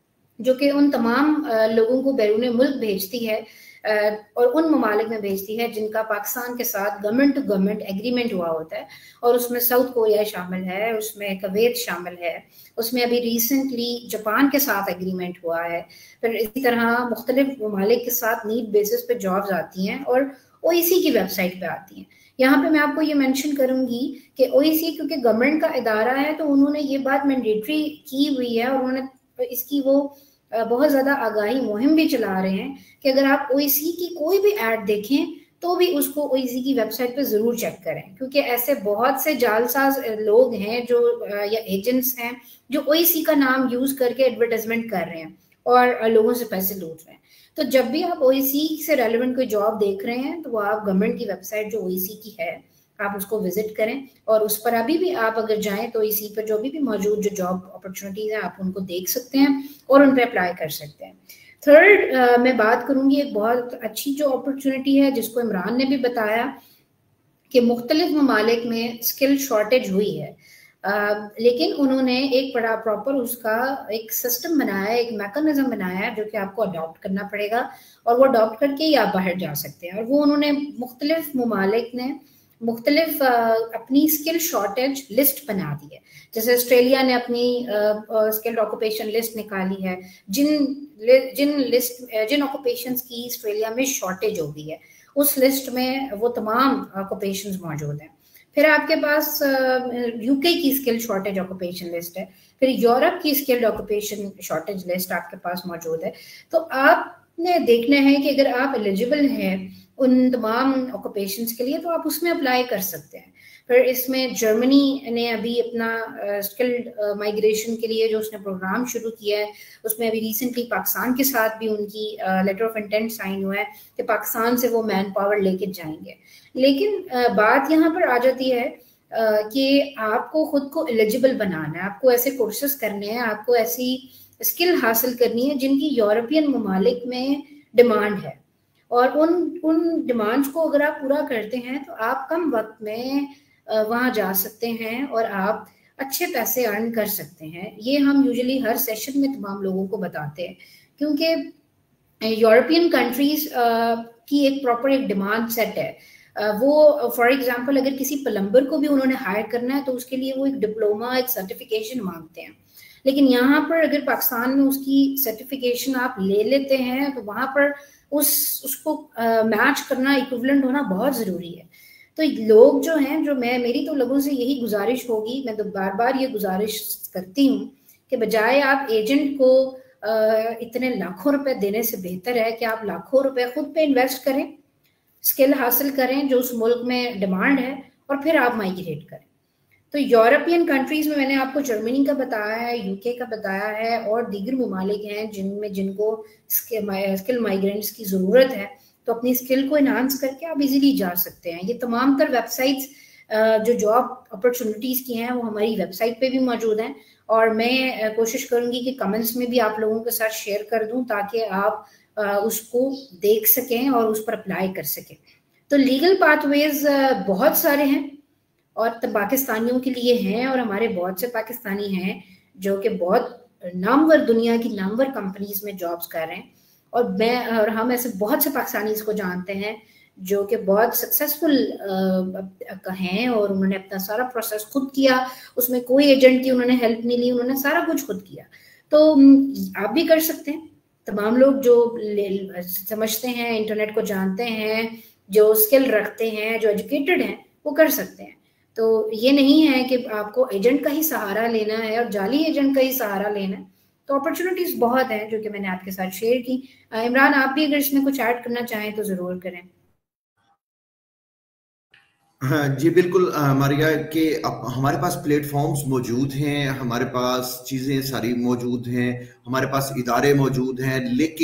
جو کہ ان تمام لوگوں کو بیرون ملک بھیجتی ہے اور ان ممالک میں بھیجتی ہے جن کا پاکستان کے ساتھ گورنمنٹ ٹو گورنمنٹ ایگریمنٹ ہوا ہوتا ہے. اور اس میں ساؤتھ کوریا شامل ہے, اس میں کویت شامل ہے, اس میں ابھی ریسنٹلی جاپان کے ساتھ ایگریمنٹ ہوا ہے. پھر اسی طرح مختلف ممالک کے ساتھ نیڈ بیسس پہ جابز آتی ہیں اور او ای سی کی ویب سائٹ پہ آتی ہیں. یہاں پہ میں آپ کو یہ مینشن کروں گی کہ او ای سی کیونکہ گورنمنٹ کا ادارہ ہے تو انہوں نے یہ بات مینڈیٹری کی ہوئی ہے, اور انہوں نے اس کی وہ بہت زیادہ آگاہی مہم بھی چلا رہے ہیں کہ اگر آپ او ای سی کی کوئی بھی ایڈ دیکھیں تو بھی اس کو او ای سی کی ویب سائٹ پہ ضرور چیک کریں, کیونکہ ایسے بہت سے جعلساز لوگ ہیں جو یا ایجنٹس ہیں جو او ای سی کا نام یوز کر کے ایڈورٹائزمنٹ کر رہے ہیں اور لوگوں سے پیسے لوٹ رہے ہیں. تو جب بھی آپ او ای سی سے ریلیونٹ کوئی جاب دیکھ رہے ہیں تو وہ آپ گورنمنٹ کی ویب سائٹ جو او ای سی کی ہے آپ اس کو وزٹ کریں, اور اس پر ابھی بھی آپ اگر جائیں تو اسی پر جو بھی موجود جو جاب اپرچونیٹیز ہیں آپ ان کو دیکھ سکتے ہیں اور ان پہ اپلائی کر سکتے ہیں. تھرڈ میں بات کروں گی ایک بہت اچھی جو اپرچونیٹی ہے جس کو عمران نے بھی بتایا کہ مختلف ممالک میں اسکل شارٹیج ہوئی ہے, Uh, لیکن انہوں نے ایک بڑا پراپر اس کا ایک سسٹم بنایا ہے, ایک میکانزم بنایا ہے جو کہ آپ کو اڈاپٹ کرنا پڑے گا, اور وہ اڈاپٹ کر کے ہی آپ باہر جا سکتے ہیں. اور وہ انہوں نے مختلف ممالک نے مختلف اپنی اسکل شارٹیج لسٹ بنا دی ہے. جیسے آسٹریلیا نے اپنی اسکلڈ آکوپیشن لسٹ نکالی ہے, جن جن لسٹ جن آکوپیشنز کی آسٹریلیا میں شارٹیج ہو گئی ہے اس لسٹ میں وہ تمام آکوپیشنز موجود ہیں. پھر آپ کے پاس یو کے کی اسکل شارٹیج آکوپیشن لسٹ ہے, پھر یورپ کی اسکلڈ آکوپیشن شارٹیج لسٹ آپ کے پاس موجود ہے. تو آپ نے دیکھنا ہے کہ اگر آپ ایلیجیبل ہیں ان تمام آکوپیشنز کے لیے تو آپ اس میں اپلائی کر سکتے ہیں. پھر اس میں جرمنی نے ابھی اپنا اسکلڈ مائگریشن کے لیے جو اس نے پروگرام شروع کیا ہے اس میں ابھی ریسنٹلی پاکستان کے ساتھ بھی ان کی لیٹر آف انٹینٹ سائن ہوا ہے کہ پاکستان سے وہ مین پاور لے کے جائیں گے. لیکن بات یہاں پر آ جاتی ہے کہ آپ کو خود کو ایلیجیبل بنانا ہے, آپ کو ایسے کورسز کرنے ہیں, آپ کو ایسی اسکل حاصل کرنی ہے جن کی یورپین ممالک میں ڈیمانڈ ہے, اور ان ان ڈیمانڈس کو اگر آپ پورا کرتے ہیں تو آپ کم وقت میں وہاں جا سکتے ہیں اور آپ اچھے پیسے ارن کر سکتے ہیں. یہ ہم یوزلی ہر سیشن میں تمام لوگوں کو بتاتے ہیں, کیونکہ यूरोपियन कंट्रीज की एक प्रॉपर एक डिमांड सेट है. uh, वो फॉर एग्जांपल अगर किसी प्लम्बर को भी उन्होंने हायर करना है तो उसके लिए वो एक डिप्लोमा, एक सर्टिफिकेशन मांगते हैं. लेकिन यहाँ पर अगर पाकिस्तान में उसकी सर्टिफिकेशन आप ले लेते हैं तो वहाँ पर उस उसको मैच uh, करना, इक्विवेलेंट होना बहुत ज़रूरी है. तो लोग जो हैं, जो मैं मेरी तो लोगों से यही गुजारिश होगी, मैं तो बार बार ये गुजारिश करती हूँ कि बजाय आप एजेंट को uh, इतने लाखों रुपए देने से बेहतर है कि आप लाखों रुपए खुद पे इन्वेस्ट करें, स्किल हासिल करें जो उस मुल्क में डिमांड है, और फिर आप माइग्रेट करें. तो यूरोपियन कंट्रीज में मैंने आपको जर्मनी का बताया है, यूके का बताया है, और दीगर ममालिक हैं जिनमें जिनको स्किल माइग्रेंट्स की ज़रूरत है, तो अपनी स्किल को इन्हांस करके आप इजीली जा सकते हैं. ये तमाम तर वेबसाइट्स जो जॉब अपॉर्चुनिटीज़ की हैं वो हमारी वेबसाइट पे भी मौजूद हैं, और मैं कोशिश करूँगी कि कमेंट्स में भी आप लोगों के साथ शेयर कर दूँ ताकि आप उसको देख सकें और उस पर अप्लाई कर सकें. तो लीगल पाथवेज बहुत सारे हैं और तो पाकिस्तानियों के लिए हैं, और हमारे बहुत से पाकिस्तानी हैं जो कि बहुत नामवर, दुनिया की नामवर कंपनीज में जॉब्स कर रहे हैं, और मैं और हम ऐसे बहुत से पाकिस्तानी को जानते हैं जो कि बहुत सक्सेसफुल हैं, और उन्होंने अपना सारा प्रोसेस खुद किया, उसमें कोई एजेंट की उन्होंने हेल्प नहीं ली, उन्होंने सारा कुछ खुद किया. तो आप भी कर सकते हैं. तमाम लोग जो समझते हैं, इंटरनेट को जानते हैं, जो स्किल रखते हैं, जो एजुकेटेड हैं, वो कर सकते हैं. तो ये नहीं है कि आपको एजेंट का ही सहारा लेना है और जाली एजेंट का ही सहारा लेना है. तो अपॉर्चुनिटीज बहुत हैं जो कि मैंने आपके साथ शेयर की. इमरान, आप भी अगर इसमें कुछ ऐड करना चाहें तो ज़रूर करें. हाँ जी बिल्कुल मारिया, के अब हमारे पास प्लेटफॉर्म्स मौजूद हैं, हमारे पास चीज़ें सारी मौजूद हैं, हमारे पास इदारे मौजूद हैं,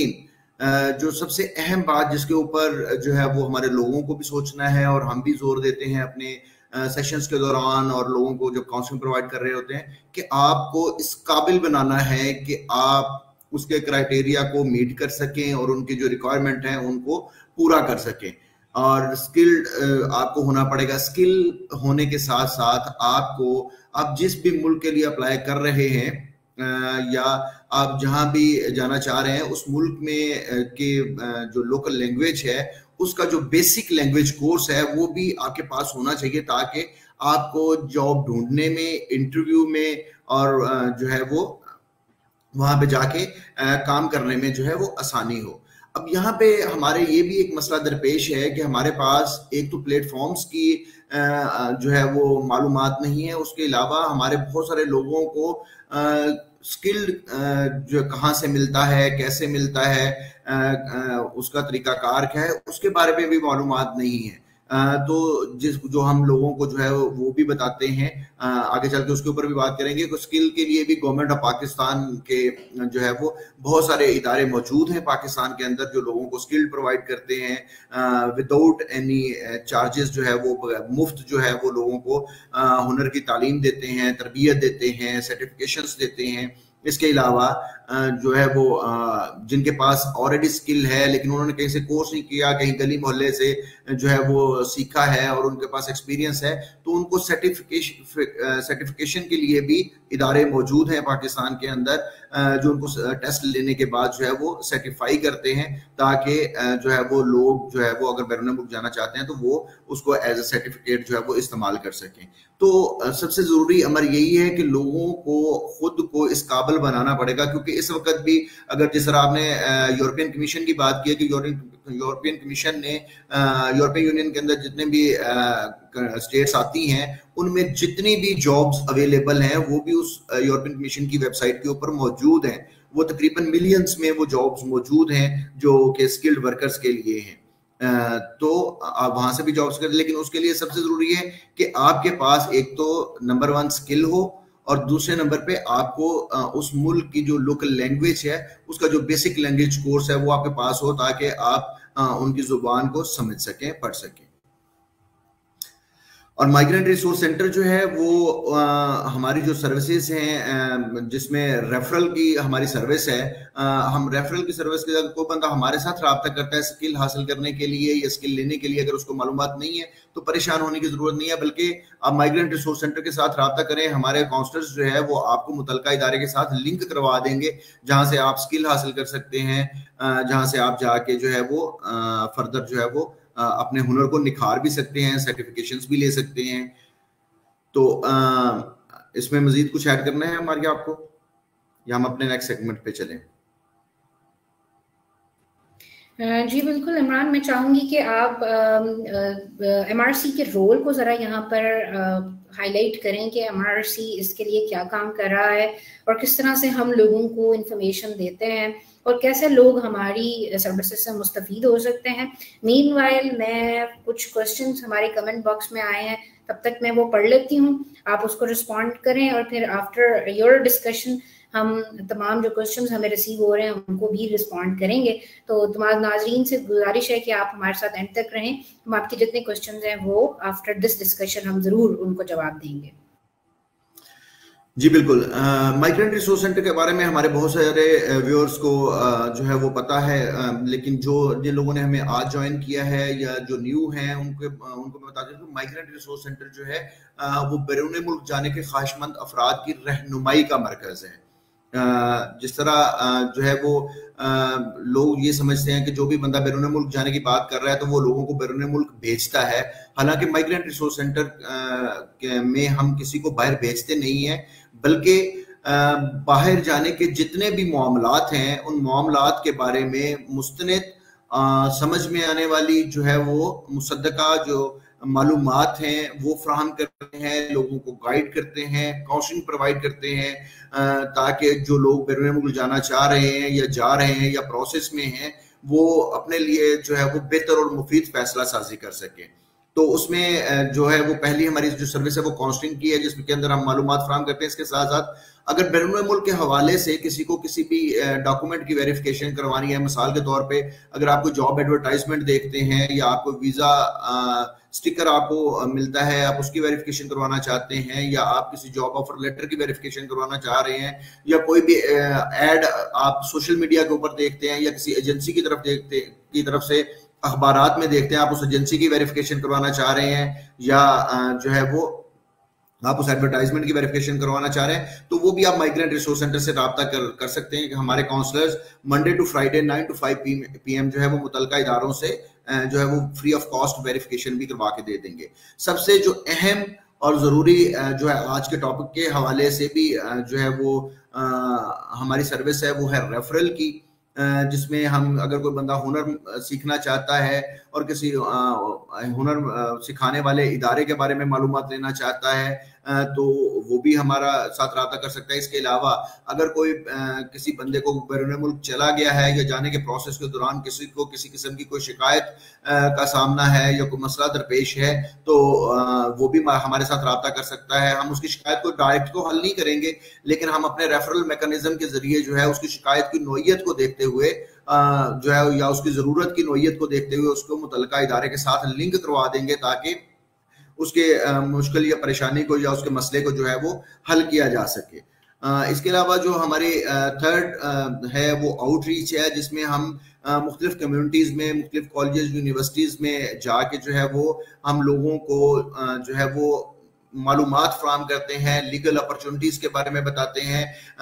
लेकिन जो सबसे अहम बात जिसके ऊपर जो है वो हमारे लोगों को भी सोचना है, और हम भी जोर देते हैं अपने सेशंस के दौरान और लोगों को जब काउंसलिंग प्रोवाइड कर रहे होते हैं, कि आपको इस काबिल बनाना है कि आप उसके क्राइटेरिया को मीट कर सकें और उनकी जो रिक्वायरमेंट है उनको पूरा कर सकें. और स्किल्ड आपको होना पड़ेगा. स्किल होने के साथ साथ आपको, आप जिस भी मुल्क के लिए अप्लाई कर रहे हैं या आप जहां भी जाना चाह रहे हैं, उस मुल्क में के जो लोकल लैंग्वेज है उसका जो बेसिक लैंग्वेज कोर्स है वो भी आपके पास होना चाहिए, ताकि आपको जॉब ढूंढने में, इंटरव्यू में और जो है वो वहां पे जाके काम करने में जो है वो आसानी हो. अब यहाँ पे हमारे ये भी एक मसला दरपेश है कि हमारे पास एक तो प्लेटफॉर्म्स की जो है वो मालूमात नहीं है, उसके अलावा हमारे बहुत सारे लोगों को स्किल्ड जो कहाँ से मिलता है, कैसे मिलता है, उसका तरीकाकार क्या है, उसके बारे में भी मालूमात नहीं है. तो जिस जो हम लोगों को जो है वो भी बताते हैं, आगे चल के उसके ऊपर भी बात करेंगे. तो स्किल के लिए भी गवर्नमेंट ऑफ पाकिस्तान के जो है वो बहुत सारे इदारे मौजूद हैं पाकिस्तान के अंदर जो लोगों को स्किल प्रोवाइड करते हैं विदाउट एनी चार्जेस. जो है वो मुफ्त जो है वो लोगों को हुनर की तालीम देते हैं, तरबियत देते हैं, सर्टिफिकेशंस देते हैं. इसके अलावा जो है वो जिनके पास ऑलरेडी स्किल है लेकिन उन्होंने कहीं से कोर्स नहीं किया, कहीं गली मोहल्ले से जो है वो सीखा है और उनके पास एक्सपीरियंस है, तो उनको सर्टिफिकेशन सर्टिफिकेशन के लिए भी इदारे मौजूद हैं पाकिस्तान के अंदर जो उनको टेस्ट लेने के बाद जो है वो सर्टिफाई करते हैं, ताकि जो है वो लोग जो है वो अगर बैरून मुल्क जाना चाहते हैं तो वो उसको एज ए सर्टिफिकेट जो है वो इस्तेमाल कर सकें. तो सबसे ज़रूरी अमर यही है कि लोगों को खुद को इस काबिल बनाना पड़ेगा, क्योंकि इस वक्त भी अगर जिस तरह आपने यूरोपियन कमीशन की बात की है कि यूरोपियन कमीशन ने यूरोपियन यूनियन के अंदर जितने भी स्टेट्स आती हैं उनमें जितनी भी जॉब्स अवेलेबल हैं वो भी उस यूरोपियन कमीशन की वेबसाइट के ऊपर मौजूद हैं. वो तकरीबन मिलियंस में वो जॉब्स मौजूद हैं जो कि स्किल्ड वर्कर्स के लिए हैं. तो आप वहां से भी जॉब्स करें, लेकिन उसके लिए सबसे जरूरी है कि आपके पास एक तो नंबर वन स्किल हो और दूसरे नंबर पे आपको उस मुल्क की जो लोकल लैंग्वेज है उसका जो बेसिक लैंग्वेज कोर्स है वो आपके पास हो, ताकि आप उनकी जुबान को समझ सकें, पढ़ सकें. اور مائیگرنٹ ریسورس سینٹر جو ہے وہ آ, ہماری جو سروسز ہیں جس میں ریفرل کی ہماری سروس ہے, آ, ہم ریفرل کی سروس کے کوئی بندہ ہمارے ساتھ رابطہ کرتا ہے اسکل حاصل کرنے کے لیے یا اسکل لینے کے لیے, اگر اس کو معلومات نہیں ہے تو پریشان ہونے کی ضرورت نہیں ہے, بلکہ آپ مائیگرنٹ ریسورس سینٹر کے ساتھ رابطہ کریں. ہمارے کاؤنسلرز جو ہے وہ آپ کو متعلقہ ادارے کے ساتھ لنک کروا دیں گے جہاں سے آپ اسکل حاصل کر سکتے ہیں, جہاں سے آپ جا کے جو ہے وہ فردر جو ہے وہ اپنے ہنر کو نکھار بھی سکتے ہیں, سرٹیفکیشنز بھی لے سکتے ہیں. تو اس میں مزید کچھ ایڈ کرنا ہے ہمارے آپ کو, یا ہم اپنے نیکسٹ سیگمنٹ پہ چلیں؟ جی بالکل عمران, میں چاہوں گی کہ آپ ایم آر سی کے رول کو ذرا یہاں پر ہائی لائٹ کریں کہ ایم آر سی اس کے لیے کیا کام کر رہا ہے اور کس طرح سے ہم لوگوں کو انفارمیشن دیتے ہیں اور کیسے لوگ ہماری سروسز سے مستفید ہو سکتے ہیں. مین وائل میں کچھ کوشچنس ہمارے کمنٹ باکس میں آئے ہیں, تب تک میں وہ پڑھ لیتی ہوں, آپ اس کو رسپونڈ کریں اور پھر آفٹر یور ڈسکشن ہم تمام جو کوشچنز ہمیں ریسیو ہو رہے ہیں ان کو بھی رسپونڈ کریں گے. تو تمام ناظرین سے گزارش ہے کہ آپ ہمارے ساتھ اینڈ تک رہیں, ہم آپ کے جتنے کوشچنز ہیں وہ آفٹر دس ڈسکشن ہم ضرور ان کو جواب دیں گے. جی بالکل, مائیگرنٹ ریسورس سینٹر کے بارے میں ہمارے بہت سارے ویورز کو جو ہے وہ پتہ ہے, لیکن جو جن لوگوں نے ہمیں آج جوائن کیا ہے یا جو نیو ہیں ان کے ان کو میں بتا دوں کہ مائیگرنٹ ریسورس سینٹر جو ہے وہ بیرون ملک جانے کے خواہش مند افراد کی رہنمائی کا مرکز ہے. جس طرح جو ہے وہ لوگ یہ سمجھتے ہیں کہ جو بھی بندہ بیرون ملک جانے کی بات کر رہا ہے تو وہ لوگوں کو بیرون ملک بھیجتا ہے, حالانکہ مائیگرنٹ ریسورس سینٹر میں ہم کسی کو باہر بھیجتے نہیں ہیں, بلکہ باہر جانے کے جتنے بھی معاملات ہیں ان معاملات کے بارے میں مستند سمجھ میں آنے والی جو ہے وہ مصدقہ جو معلومات ہیں وہ فراہم کرتے ہیں, لوگوں کو گائیڈ کرتے ہیں, کاؤنسلنگ پرووائڈ کرتے ہیں, تاکہ جو لوگ بیرون ملک جانا چاہ رہے ہیں یا جا رہے ہیں یا پروسیس میں ہیں وہ اپنے لیے جو ہے وہ بہتر اور مفید فیصلہ سازی کر سکیں. تو اس میں جو ہے وہ پہلی ہماری جو سروس ہے وہ کاؤنسلنگ کی ہے, جس کے اندر ہم معلومات فراہم کرتے ہیں. اس کے ساتھ ساتھ اگر بیرون ملک کے حوالے سے کسی کو کسی بھی ڈاکومنٹ کی ویریفیکیشن کروانی ہے, مثال کے طور پہ اگر آپ کو جاب ایڈورٹائزمنٹ دیکھتے ہیں یا آپ کو ویزا اسٹیکر آپ کو ملتا ہے, آپ اس کی ویریفیکیشن کروانا چاہتے ہیں, یا آپ کسی جاب آفر لیٹر کی ویریفیکیشن کروانا چاہ رہے ہیں, یا کوئی بھی ایڈ آپ سوشل میڈیا کے اوپر دیکھتے ہیں یا کسی ایجنسی کی طرف دیکھتے کی طرف سے اخبارات میں دیکھتے ہیں, آپ اس ایجنسی کی ویریفیکیشن کروانا چاہ رہے ہیں یا جو ہے وہ آپ اس ایڈورٹائزمنٹ کی ویریفیکیشن کروانا چاہ رہے ہیں, تو وہ بھی آپ مائیگرنٹ ریسورس سینٹر سے رابطہ کر کر سکتے ہیں کہ ہمارے counsellors Monday to Friday nine to five P M جو ہے وہ متعلقہ اداروں سے جو ہے وہ فری آف کاسٹ ویریفیکیشن بھی کروا کے دے دیں گے. سب سے جو اہم اور ضروری جو ہے آج کے ٹاپک کے حوالے سے بھی جو ہے وہ ہماری سروس ہے وہ ہے ریفرل کی, جس میں ہم اگر کوئی بندہ ہنر سیکھنا چاہتا ہے اور کسی ہنر سکھانے والے ادارے کے بارے میں معلومات لینا چاہتا ہے تو وہ بھی ہمارا ساتھ رابطہ کر سکتا ہے. اس کے علاوہ اگر کوئی کسی بندے کو بیرون ملک چلا گیا ہے یا جانے کے پروسیس کے دوران کسی کو کسی قسم کی کوئی شکایت کا سامنا ہے یا کوئی مسئلہ درپیش ہے تو وہ بھی ہمارے ساتھ رابطہ کر سکتا ہے. ہم اس کی شکایت کو ڈائریکٹ تو حل نہیں کریں گے, لیکن ہم اپنے ریفرل میکانزم کے ذریعے جو ہے اس کی شکایت کی نوعیت کو دیکھتے ہوئے جو ہے یا اس کی ضرورت کی نوعیت کو دیکھتے ہوئے اس کو متعلقہ ادارے کے ساتھ لنک کروا دیں گے تاکہ اس کے مشکل یا پریشانی کو یا اس کے مسئلے کو جو ہے وہ حل کیا جا سکے. اس کے علاوہ جو ہماری تھرڈ ہے وہ آؤٹ ریچ ہے, جس میں ہم مختلف کمیونٹیز میں مختلف کالجز یونیورسٹیز میں جا کے جو ہے وہ ہم لوگوں کو جو ہے وہ معلومات فراہم کرتے ہیں, لیگل اپرچونٹیز کے بارے میں بتاتے ہیں,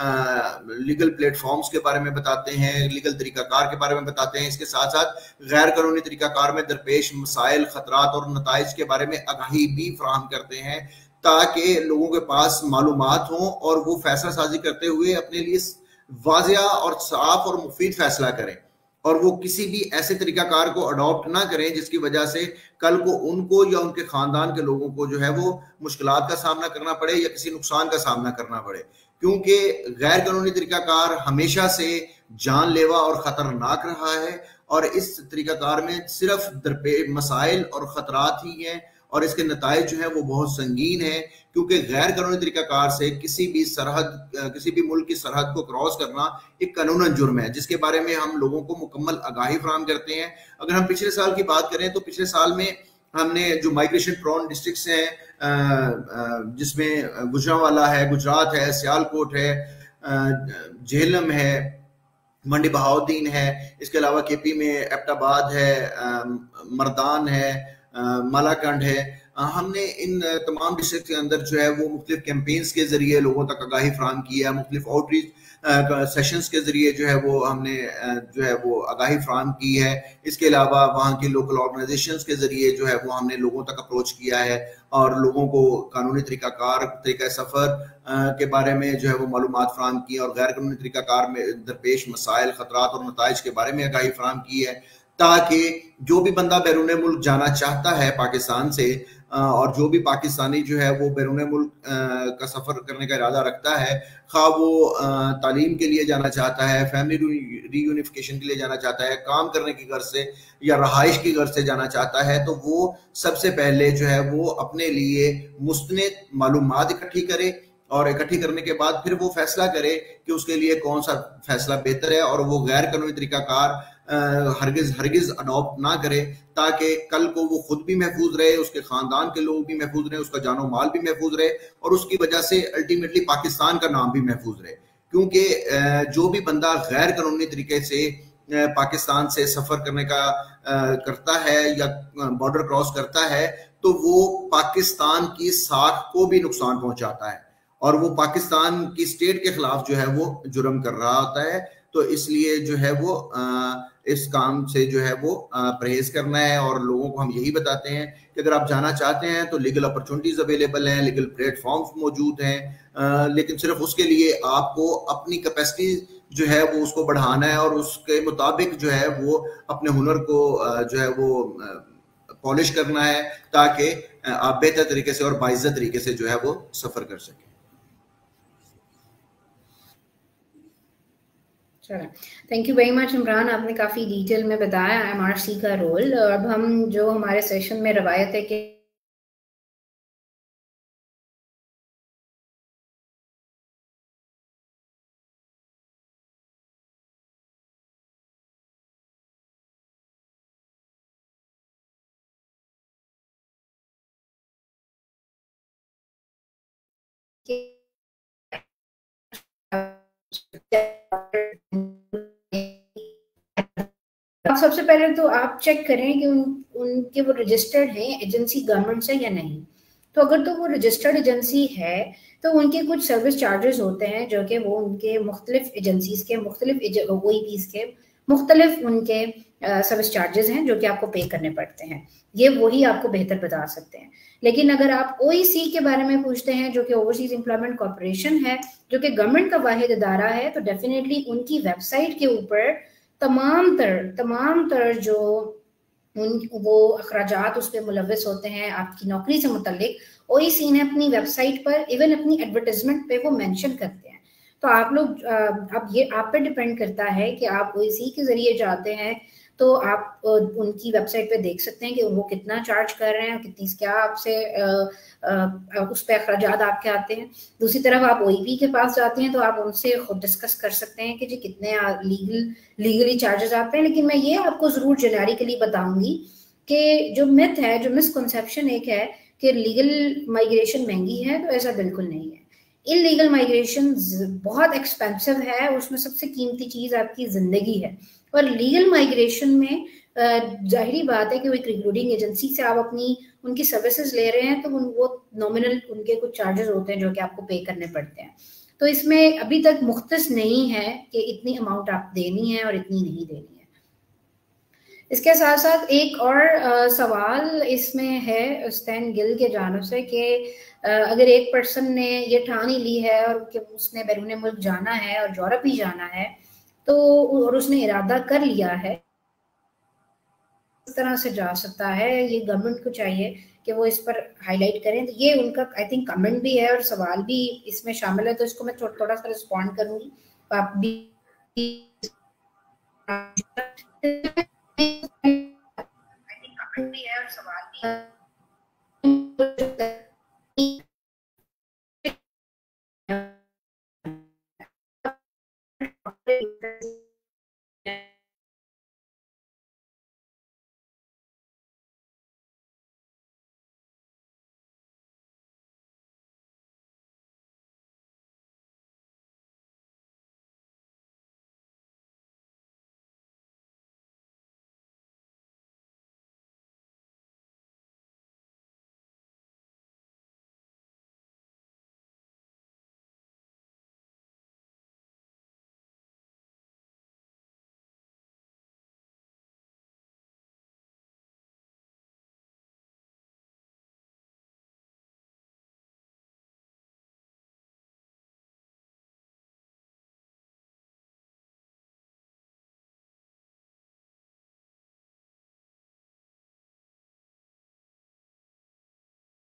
لیگل پلیٹ فارمز کے بارے میں بتاتے ہیں, لیگل طریقہ کار کے بارے میں بتاتے ہیں. اس کے ساتھ ساتھ غیر قانونی طریقہ کار میں درپیش مسائل, خطرات اور نتائج کے بارے میں آگاہی بھی فراہم کرتے ہیں تاکہ لوگوں کے پاس معلومات ہوں اور وہ فیصلہ سازی کرتے ہوئے اپنے لیے واضح اور صاف اور مفید فیصلہ کریں, اور وہ کسی بھی ایسے طریقہ کار کو اڈاپٹ نہ کریں جس کی وجہ سے کل کو ان کو یا ان کے خاندان کے لوگوں کو جو ہے وہ مشکلات کا سامنا کرنا پڑے یا کسی نقصان کا سامنا کرنا پڑے, کیونکہ غیر قانونی طریقہ کار ہمیشہ سے جان لیوا اور خطرناک رہا ہے, اور اس طریقہ کار میں صرف درپیش مسائل اور خطرات ہی ہیں اور اس کے نتائج جو ہیں وہ بہت سنگین ہیں, کیونکہ غیر قانونی طریقہ کار سے کسی بھی سرحد کسی بھی ملک کی سرحد کو کراس کرنا ایک قانوناً جرم ہے, جس کے بارے میں ہم لوگوں کو مکمل آگاہی فراہم کرتے ہیں. اگر ہم پچھلے سال کی بات کریں تو پچھلے سال میں ہم نے جو مائگریشن پرون ڈسٹرکٹس ہیں جس میں گجرانوالہ ہے، گجرات ہے، سیالکوٹ ہے، جہلم ہے، منڈی بہاؤدین ہے، اس کے علاوہ کے پی میں ایبٹ آباد ہے، مردان ہے، مالاکنڈ ہے. ہم نے ان تمام ڈسٹرکٹ کے اندر جو ہے وہ مختلف کیمپینز کے ذریعے لوگوں تک آگاہی فراہم کی ہے، مختلف آؤٹ ریچ سیشنز کے ذریعے جو ہے وہ ہم نے جو ہے وہ آگاہی فراہم کی ہے. اس کے علاوہ وہاں کی لوکل آرگنائزیشنز کے ذریعے جو ہے وہ ہم نے لوگوں تک اپروچ کیا ہے اور لوگوں کو قانونی طریقہ کار، طریقہ سفر کے بارے میں جو ہے وہ معلومات فراہم کی اور غیر قانونی طریقہ کار میں درپیش مسائل، خطرات اور نتائج کے بارے میں آگاہی فراہم کی ہے، تاکہ جو بھی بندہ بیرون ملک جانا چاہتا ہے پاکستان سے اور جو بھی پاکستانی جو ہے وہ بیرون ملک کا سفر کرنے کا ارادہ رکھتا ہے، خواہ وہ تعلیم کے لیے جانا چاہتا ہے، فیملی ری یونیفیکیشن کے لیے جانا چاہتا ہے، کام کرنے کی غرض سے یا رہائش کی غرض سے جانا چاہتا ہے، تو وہ سب سے پہلے جو ہے وہ اپنے لیے مستند معلومات اکٹھی کرے اور اکٹھی کرنے کے بعد پھر وہ فیصلہ کرے کہ اس کے لیے کون سا فیصلہ بہتر ہے اور وہ غیر قانونی طریقہ کار ہرگز ہرگز اڈاپٹ نہ کرے، تاکہ کل کو وہ خود بھی محفوظ رہے، اس کے خاندان کے لوگ بھی محفوظ رہے، اس کا جان و مال بھی محفوظ رہے اور اس کی وجہ سے الٹیمیٹلی پاکستان کا نام بھی محفوظ رہے. کیونکہ جو بھی بندہ غیر قانونی طریقے سے پاکستان سے سفر کرنے کا کرتا ہے یا بارڈر کراس کرتا ہے تو وہ پاکستان کی ساکھ کو بھی نقصان پہنچاتا ہے اور وہ پاکستان کی اسٹیٹ کے خلاف جو ہے وہ جرم کر رہا ہوتا ہے. تو اس لیے جو ہے وہ اس کام سے جو ہے وہ پرہیز کرنا ہے اور لوگوں کو ہم یہی بتاتے ہیں کہ اگر آپ جانا چاہتے ہیں تو لیگل اپرچونٹیز اویلیبل ہیں، لیگل پلیٹ فارمز موجود ہیں، لیکن صرف اس کے لیے آپ کو اپنی کیپیسٹی جو ہے وہ اس کو بڑھانا ہے اور اس کے مطابق جو ہے وہ اپنے ہنر کو جو ہے وہ پالش کرنا ہے تاکہ آپ بہتر طریقے سے اور باعزت طریقے سے جو ہے وہ سفر کر سکیں. چلیں، thank you very much Imran, آپ نے کافی ڈیٹیل میں بتایا ایم آر سی کا رول. اور اب ہم جو ہمارے سیشن میں روایت ہے کہ آپ سب سے پہلے تو آپ چیک کریں کہ ان, ان کے وہ رجسٹرڈ ہیں ایجنسی گورنمنٹ سے یا نہیں. تو اگر تو وہ رجسٹرڈ ایجنسی ہے تو ان کے کچھ سروس چارجز ہوتے ہیں جو کہ وہ ان کے مختلف ایجنسیز کے مختلف او ای پیز کے مختلف ان کے سروس چارجز ہیں جو کہ آپ کو پے کرنے پڑتے ہیں. یہ وہی آپ کو بہتر بتا سکتے ہیں. لیکن اگر آپ او ای سی کے بارے میں پوچھتے ہیں جو کہ اوورسیز امپلائمنٹ کارپوریشن ہے جو کہ گورنمنٹ کا واحد ادارہ ہے، تو ڈیفینیٹلی ان کی ویب سائٹ کے اوپر تمام تر تمام تر جو ان وہ اخراجات اس پہ ملوث ہوتے ہیں آپ کی نوکری سے متعلق، او ای سی نے اپنی ویب سائٹ پر ایون اپنی ایڈورٹیزمنٹ پہ وہ مینشن کرتے ہیں. تو آپ لوگ اب یہ آپ پہ ڈیپینڈ کرتا ہے کہ آپ او ای سی کے ذریعے جاتے ہیں تو آپ ان کی ویب سائٹ پہ دیکھ سکتے ہیں کہ وہ کتنا چارج کر رہے ہیں، کتنی کیا آپ سے اس پہ اخراجات آپ کے آتے ہیں. دوسری طرف آپ او ای پی کے پاس جاتے ہیں تو آپ ان سے خود ڈسکس کر سکتے ہیں کہ جی کتنے لیگل لیگلی چارجز آتے ہیں. لیکن میں یہ آپ کو ضرور جنریکلی بتاؤں گی کہ جو مت ہے، جو مسکنسیپشن ایک ہے کہ لیگل مائگریشن مہنگی ہے، تو ایسا بالکل نہیں ہے. ان لیگل مائگریشن بہت ایکسپینسو ہے، اس میں سب سے قیمتی چیز آپ کی زندگی ہے. اور لیگل مائگریشن میں ظاہری بات ہے کہ وہ ایک ریکروٹنگ ایجنسی سے آپ اپنی ان کی سروسز لے رہے ہیں تو وہ نومنل ان کے کچھ چارجز ہوتے ہیں جو کہ آپ کو پے کرنے پڑتے ہیں. تو اس میں ابھی تک مختص نہیں ہے کہ اتنی اماؤنٹ آپ دینی ہے اور اتنی نہیں دینی ہے. اس کے ساتھ ساتھ ایک اور سوال اس میں ہے اسٹین گل کے جانب سے کہ اگر ایک پرسن نے یہ ٹھان ہی لی ہے اور کہ اس نے بیرون ملک جانا ہے اور یورپ ہی جانا ہے تو اور اس نے ارادہ کر لیا ہے، اس طرح سے جا سکتا ہے. یہ گورنمنٹ کو چاہیے کہ وہ اس پر ہائی لائٹ کریں. تو یہ ان کا آئی تھنک کمنٹ بھی ہے اور سوال بھی اس میں شامل ہے، تو اس کو میں تھوڑا سا رسپونڈ کروں گی. آپ بھی بھی ہے اور سوال بھی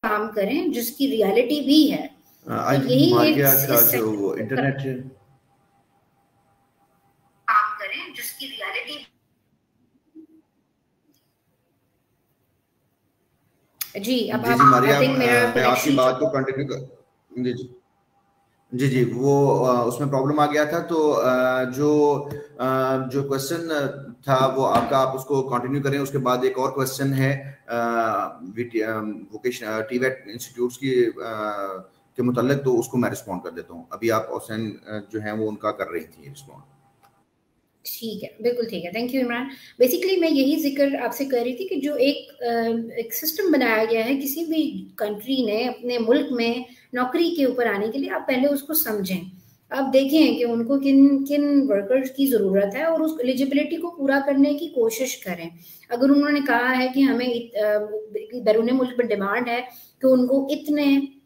काम करें जिसकी रियलिटी भी है. आई तो थिंक यही मारिया एक का इस जो सेक्टर इंटरनेट है काम करें जिसकी रियलिटी. जी अब जी आप जी मारिया, आई थिंक मेरा अ, मैं आपकी कनेक्शन बात को कंटिन्यू कर जी जी जी जी वो अ, उसमें प्रॉब्लम आ गया था. तो अ, जो अ, जो क्वेश्चन था वो आपका, आप उसको कंटिन्यू करें. उसके बाद एक और क्वेश्चन है वोकेशन टीवेट इंस्टीट्यूट्स की अ, के मुतल्लिक, तो उसको मैं रिस्पॉन्ड कर देता हूँ. अभी आप हुसैन जो हैं वो उनका कर रही थी रिस्पॉन्ड. ठीक है, बिल्कुल ठीक है. Thank you Imran. बेसिकली मैं यही जिक्र आपसे कर रही थी कि जो एक एक सिस्टम बनाया गया है किसी भी कंट्री ने अपने मुल्क में नौकरी के ऊपर आने के लिए, आप पहले उसको समझें. आप देखें कि उनको किन किन वर्कर्स की ज़रूरत है और उस एलिजिबिलिटी को पूरा करने की कोशिश करें. अगर उन्होंने कहा है कि हमें बैरून मुल्क में डिमांड है कि उनको इतने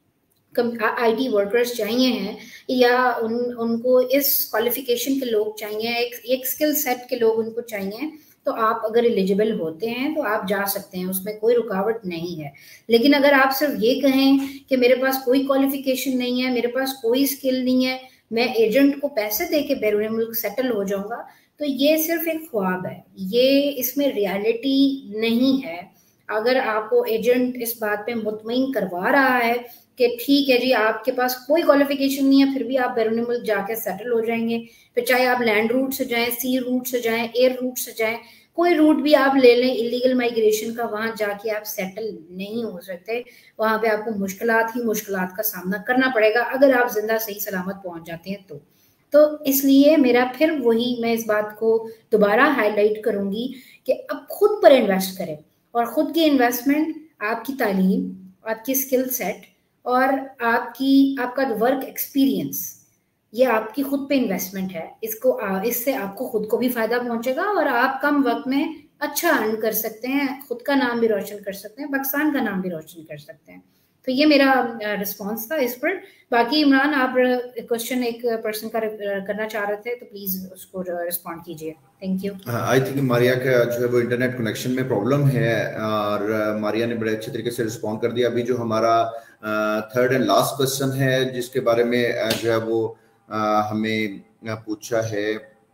आईटी वर्कर्स चाहिए हैं या उन उनको इस क्वालिफिकेशन के लोग चाहिए, एक एक स्किल सेट के लोग उनको चाहिए, तो आप अगर एलिजिबल होते हैं तो आप जा सकते हैं, उसमें कोई रुकावट नहीं है. लेकिन अगर आप सिर्फ ये कहें कि मेरे पास कोई क्वालिफिकेशन नहीं है, मेरे पास कोई स्किल नहीं है, मैं एजेंट को पैसे दे के बैरून मुल्क सेटल हो जाऊंगा, तो ये सिर्फ एक ख्वाब है, ये इसमें रियलिटी नहीं है. अगर आपको एजेंट इस बात पे मुतमईन करवा रहा है कि ठीक है जी आपके पास कोई क्वालिफिकेशन नहीं है फिर भी आप बैरून मुल्क जाके सेटल हो जाएंगे, फिर चाहे आप लैंड रूट से जाएं, सी रूट से जाएं, एयर रूट से जाएं, कोई रूट भी आप ले लें इलीगल माइग्रेशन का, वहां जाके आप सेटल नहीं हो सकते. वहां पे आपको मुश्किलात ही मुश्किलात का सामना करना पड़ेगा अगर आप जिंदा सही सलामत पहुंच जाते हैं तो. तो इसलिए मेरा फिर वही, मैं इस बात को दोबारा हाईलाइट करूंगी कि अब खुद पर इन्वेस्ट करें, और खुद की इन्वेस्टमेंट आपकी तालीम, आपकी स्किल सेट और आपकी आपका वर्क एक्सपीरियंस, ये आपकी खुद पे इन्वेस्टमेंट है. इसको इससे आपको खुद को भी फायदा पहुंचेगा और आप कम वक्त में अच्छा अर्न कर सकते हैं, खुद का नाम भी रोशन कर सकते हैं, पाकिस्तान का नाम भी रोशन कर सकते हैं. तो ये मेरा रिस्पांस था इस पर. बाकी इमरान आप क्वेश्चन एक पर्सन का करना चाह रहे थे तो प्लीज उसको रिस्पॉन्ड कीजिए. Thank you. I think Maria का जो है वो इंटरनेट कनेक्शन में प्रॉब्लम है और मारिया ने बड़े अच्छे तरीके से रिस्पॉन्ड कर दिया. अभी जो हमारा थर्ड एंड लास्ट क्वेश्चन है जिसके बारे में जो है वो आ, हमें पूछा है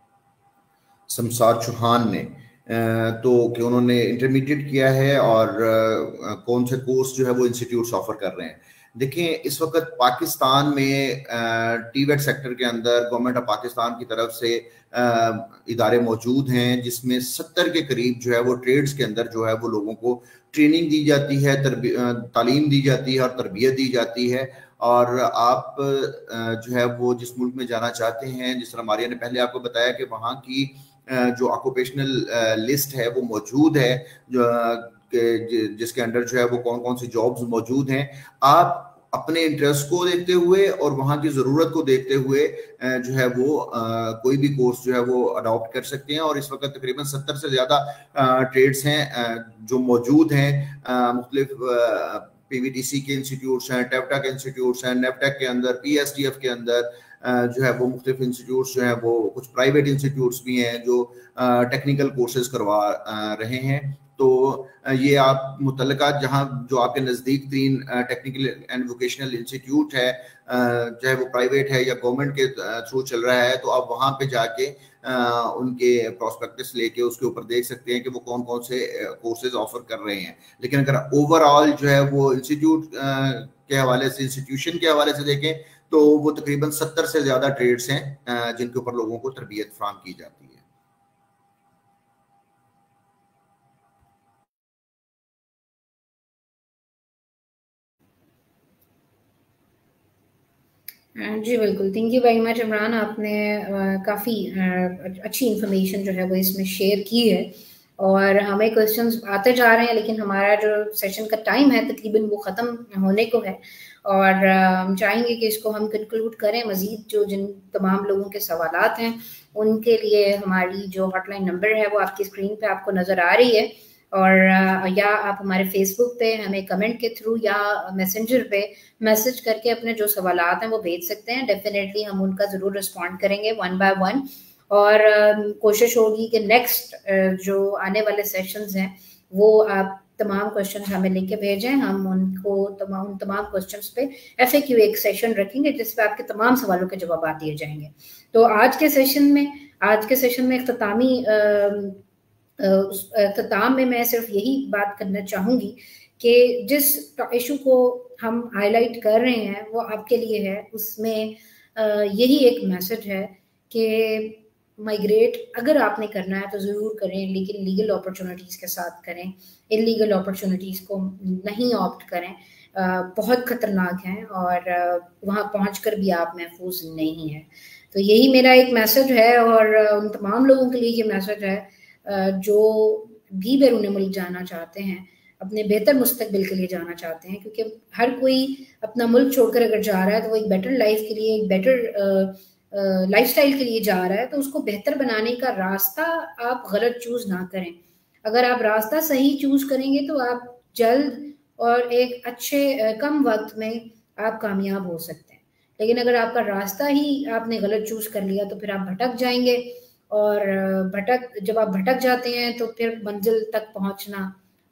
शमशाद चौहान ने, तो कि उन्होंने इंटरमीडिएट किया है और कौन से कोर्स जो है वो इंस्टीट्यूट्स ऑफर कर रहे हैं. देखिए इस वक्त पाकिस्तान में टीवेट सेक्टर के अंदर गवर्नमेंट ऑफ पाकिस्तान की तरफ से इदारे मौजूद हैं जिसमें सत्तर के करीब जो है वो ट्रेड्स के अंदर जो है वो लोगों को ट्रेनिंग दी जाती है, तालीम दी जाती है और तरबियत दी जाती है. और आप जो है वो जिस मुल्क में जाना चाहते हैं, जिस तरह मारिया ने पहले आपको बताया कि वहाँ की जो ऑक्यूपेशनल लिस्ट है वो मौजूद है, जो जिसके अंडर जो है वो कौन कौन सी जॉब्स मौजूद हैं. आप अपने इंटरेस्ट को देखते हुए और वहाँ की ज़रूरत को देखते हुए जो है वो कोई भी कोर्स जो है वो अडॉप्ट कर सकते हैं. और इस वक्त तकरीबन सत्तर से ज़्यादा ट्रेड्स हैं जो मौजूद हैं. मुख्तलिफ पीवीडीसी के इंस्टीट्यूट्स हैं, टेप्टा के इंस्टीट्यूट्स हैं, नेपटेक के अंदर, पीएसटीएफ के अंदर जो है वो मुख्तलिफ इंस्टीट्यूट्स जो हैं वो, कुछ प्राइवेट इंस्टीट्यूट्स भी हैं जो टेक्निकल कोर्सेज करवा रहे हैं. तो ये आप मुतल्लिका जहाँ जो आपके नज़दीक तीन टेक्निकल एंड वोकेशनल इंस्टीट्यूट है, चाहे वो प्राइवेट है या गवर्नमेंट के थ्रू चल रहा है, तो आप वहाँ पे जाके उनके प्रोस्पेक्टस लेके उसके ऊपर देख सकते हैं कि वो कौन कौन से कोर्सेज ऑफर कर रहे हैं. लेकिन अगर ओवरऑल जो है वो इंस्टीट्यूट के हवाले से, इंस्टीट्यूशन के हवाले से देखें तो वो तकरीबन सत्तर से ज़्यादा ट्रेड्स हैं जिनके ऊपर लोगों को तरबियत फराहम की जाती है. जी बिल्कुल, thank you very much Imran. आपने काफ़ी अच्छी इंफॉर्मेशन जो है वो इसमें शेयर की है और हमें क्वेश्चंस आते जा रहे हैं, लेकिन हमारा जो सेशन का टाइम है तकरीबन वो ख़त्म होने को है और हम चाहेंगे कि इसको हम कंक्लूड करें. मज़ीद जो जिन तमाम लोगों के सवालात हैं उनके लिए हमारी जो हॉटलाइन नंबर है वो आपकी स्क्रीन पे आपको नज़र आ रही है, और या आप हमारे फेसबुक पे हमें कमेंट के थ्रू या मैसेंजर पे मैसेज करके अपने जो सवालात हैं वो भेज सकते हैं. डेफिनेटली हम उनका ज़रूर रिस्पॉन्ड करेंगे वन बाय वन, और कोशिश होगी कि नेक्स्ट जो आने वाले सेशंस हैं वो आप تمام کوشچنس ہمیں لکھ کے بھیجیں, ہم ان کو تمام ان تمام کوشچنس پہ ایف اے کیو ایک سیشن رکھیں گے جس پہ آپ کے تمام سوالوں کے جوابات دیے جائیں گے. تو آج کے سیشن میں آج کے سیشن میں اختتامی اختتام میں میں صرف یہی بات کرنا چاہوں گی کہ جس ایشو کو ہم ہائی لائٹ کر رہے ہیں وہ آپ کے لیے ہے. اس میں یہی ایک میسج ہے کہ مائگریٹ اگر آپ نے کرنا ہے تو ضرور کریں, لیکن لیگل اپرچونیٹیز کے ساتھ کریں, ان لیگل اپرچونیٹیز کو نہیں آپٹ کریں. بہت خطرناک ہیں اور وہاں پہنچ کر بھی آپ محفوظ نہیں ہیں. تو یہی میرا ایک میسج ہے, اور ان تمام لوگوں کے لیے یہ میسج ہے جو بھی بیرون ملک جانا چاہتے ہیں, اپنے بہتر مستقبل کے لیے جانا چاہتے ہیں, کیونکہ ہر کوئی اپنا ملک چھوڑ کر اگر جا رہا ہے تو وہ ایک بیٹر لائف کے لیے, ایک بیٹر لائف سٹائل کے لیے جا رہا ہے, تو اس کو بہتر بنانے کا راستہ آپ غلط چوز نہ کریں. اگر آپ راستہ صحیح چوز کریں گے تو آپ جلد اور ایک اچھے کم وقت میں آپ کامیاب ہو سکتے ہیں. لیکن اگر آپ کا راستہ ہی آپ نے غلط چوز کر لیا تو پھر آپ بھٹک جائیں گے, اور بھٹک جب آپ بھٹک جاتے ہیں تو پھر منزل تک پہنچنا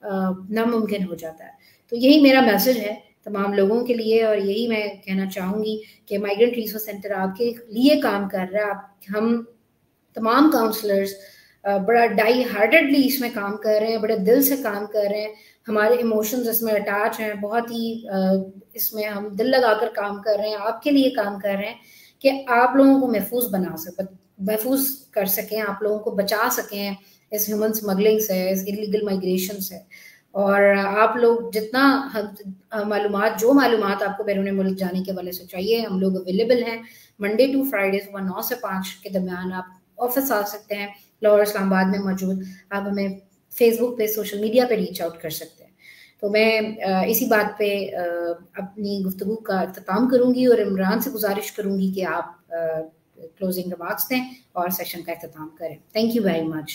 ناممکن ہو جاتا ہے. تو یہی میرا میسج ہے تمام لوگوں کے لیے, اور یہی میں کہنا چاہوں گی کہ مائیگرنٹ ریسورس سینٹر آپ کے لیے کام کر رہا ہے. آپ ہم تمام کاؤنسلرز بڑا ڈائی ہارٹیڈلی اس میں کام کر رہے ہیں, بڑے دل سے کام کر رہے ہیں. ہمارے ایموشنز اس میں اٹیچ ہیں, بہت ہی اس میں ہم دل لگا کر کام کر رہے ہیں, آپ کے لیے کام کر رہے ہیں کہ آپ لوگوں کو محفوظ بنا سکیں, محفوظ کر سکیں, آپ لوگوں کو بچا سکیں اس ہیومن اسمگلنگ سے, اس انلیگل مائگریشن سے. اور آپ لوگ جتنا معلومات جو معلومات آپ کو بیرون ملک جانے کے والے سے چاہیے, ہم لوگ اویلیبل ہیں منڈے ٹو فرائیڈے صبح نو سے پانچ کے درمیان. آپ آفس آ سکتے ہیں, لاہور اسلام آباد میں موجود. آپ ہمیں فیس بک پہ, سوشل میڈیا پہ ریچ آؤٹ کر سکتے ہیں. تو میں اسی بات پہ اپنی گفتگو کا اختتام کروں گی, اور عمران سے گزارش کروں گی کہ آپ کلوزنگ ریمارکس دیں اور سیشن کا اختتام کریں. Thank you very much.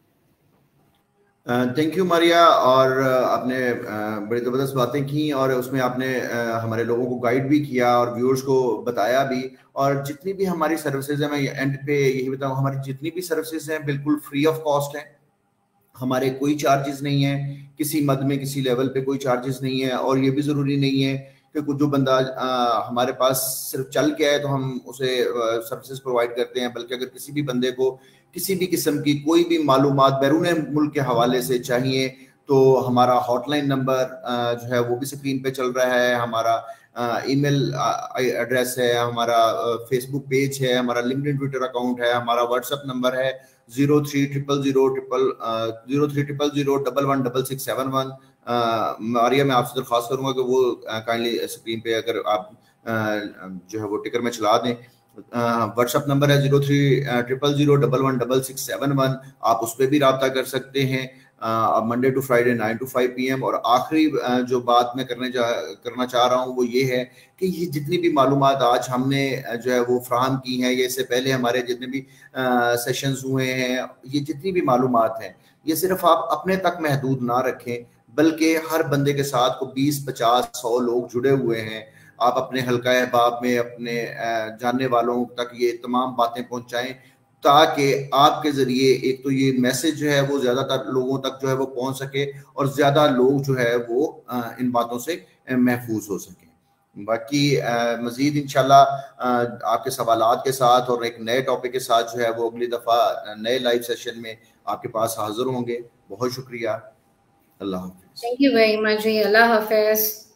Thank you Maria, اور آپ نے بڑی زبردست باتیں کی, اور اس میں آپ نے ہمارے لوگوں کو گائیڈ بھی کیا اور ویورز کو بتایا بھی. اور جتنی بھی ہماری سروسز ہیں, میں اینڈ پہ یہی بتاؤں, ہماری جتنی بھی سروسز ہیں بالکل فری آف کاسٹ ہیں. ہمارے کوئی چارجز نہیں ہیں, کسی مد میں کسی لیول پہ کوئی چارجز نہیں ہے. اور یہ بھی ضروری نہیں ہے کہ جو بندہ ہمارے پاس صرف چل کے آئے تو ہم اسے سروسز پرووائڈ کرتے ہیں, بلکہ اگر کسی بھی بندے کو کسی بھی قسم کی کوئی بھی معلومات بیرون ملک کے حوالے سے چاہیے تو ہمارا ہاٹ لائن نمبر جو ہے وہ بھی اسکرین پہ چل رہا ہے, ہمارا ای میل ایڈریس ہے, ہمارا فیس بک پیج ہے, ہمارا لنکڈ ان ٹویٹر اکاؤنٹ ہے, ہمارا واٹس ایپ نمبر ہے zero three triple zero triple zero three triple zero double one double six seven one. Maria, میں آپ سے درخواست کروں گا کہ وہ کائنڈلی اسکرین پہ اگر آپ جو ہے وہ ٹکر میں چلا دیں. واٹس ایپ نمبر ہے zero three triple zero double one double six seven one. آپ اس پہ بھی رابطہ کر سکتے ہیں Monday to Friday nine to five P M. اور آخری جو بات میں کرنے جا کرنا چاہ رہا ہوں وہ یہ ہے کہ یہ جتنی بھی معلومات آج ہم نے جو ہے وہ فراہم کی ہیں, یہ اس سے پہلے ہمارے جتنے بھی سیشنز ہوئے ہیں, یہ جتنی بھی معلومات ہیں یہ صرف آپ اپنے تک محدود نہ رکھیں, بلکہ ہر بندے کے ساتھ کو بیس پچاس سو لوگ جڑے ہوئے ہیں. آپ اپنے حلقہ احباب میں اپنے جاننے والوں تک یہ تمام باتیں پہنچائیں, تاکہ آپ کے ذریعے ایک تو یہ میسج جو ہے وہ زیادہ تر لوگوں تک جو ہے وہ پہنچ سکے, اور زیادہ لوگ جو ہے وہ ان باتوں سے محفوظ ہو سکیں. باقی مزید انشاءاللہ آپ کے سوالات کے ساتھ اور ایک نئے ٹاپک کے ساتھ جو ہے وہ اگلی دفعہ نئے لائیو سیشن میں آپ کے پاس حاضر ہوں گے. بہت شکریہ. اللہ حافظ. Thank you very much. اللہ حافظ.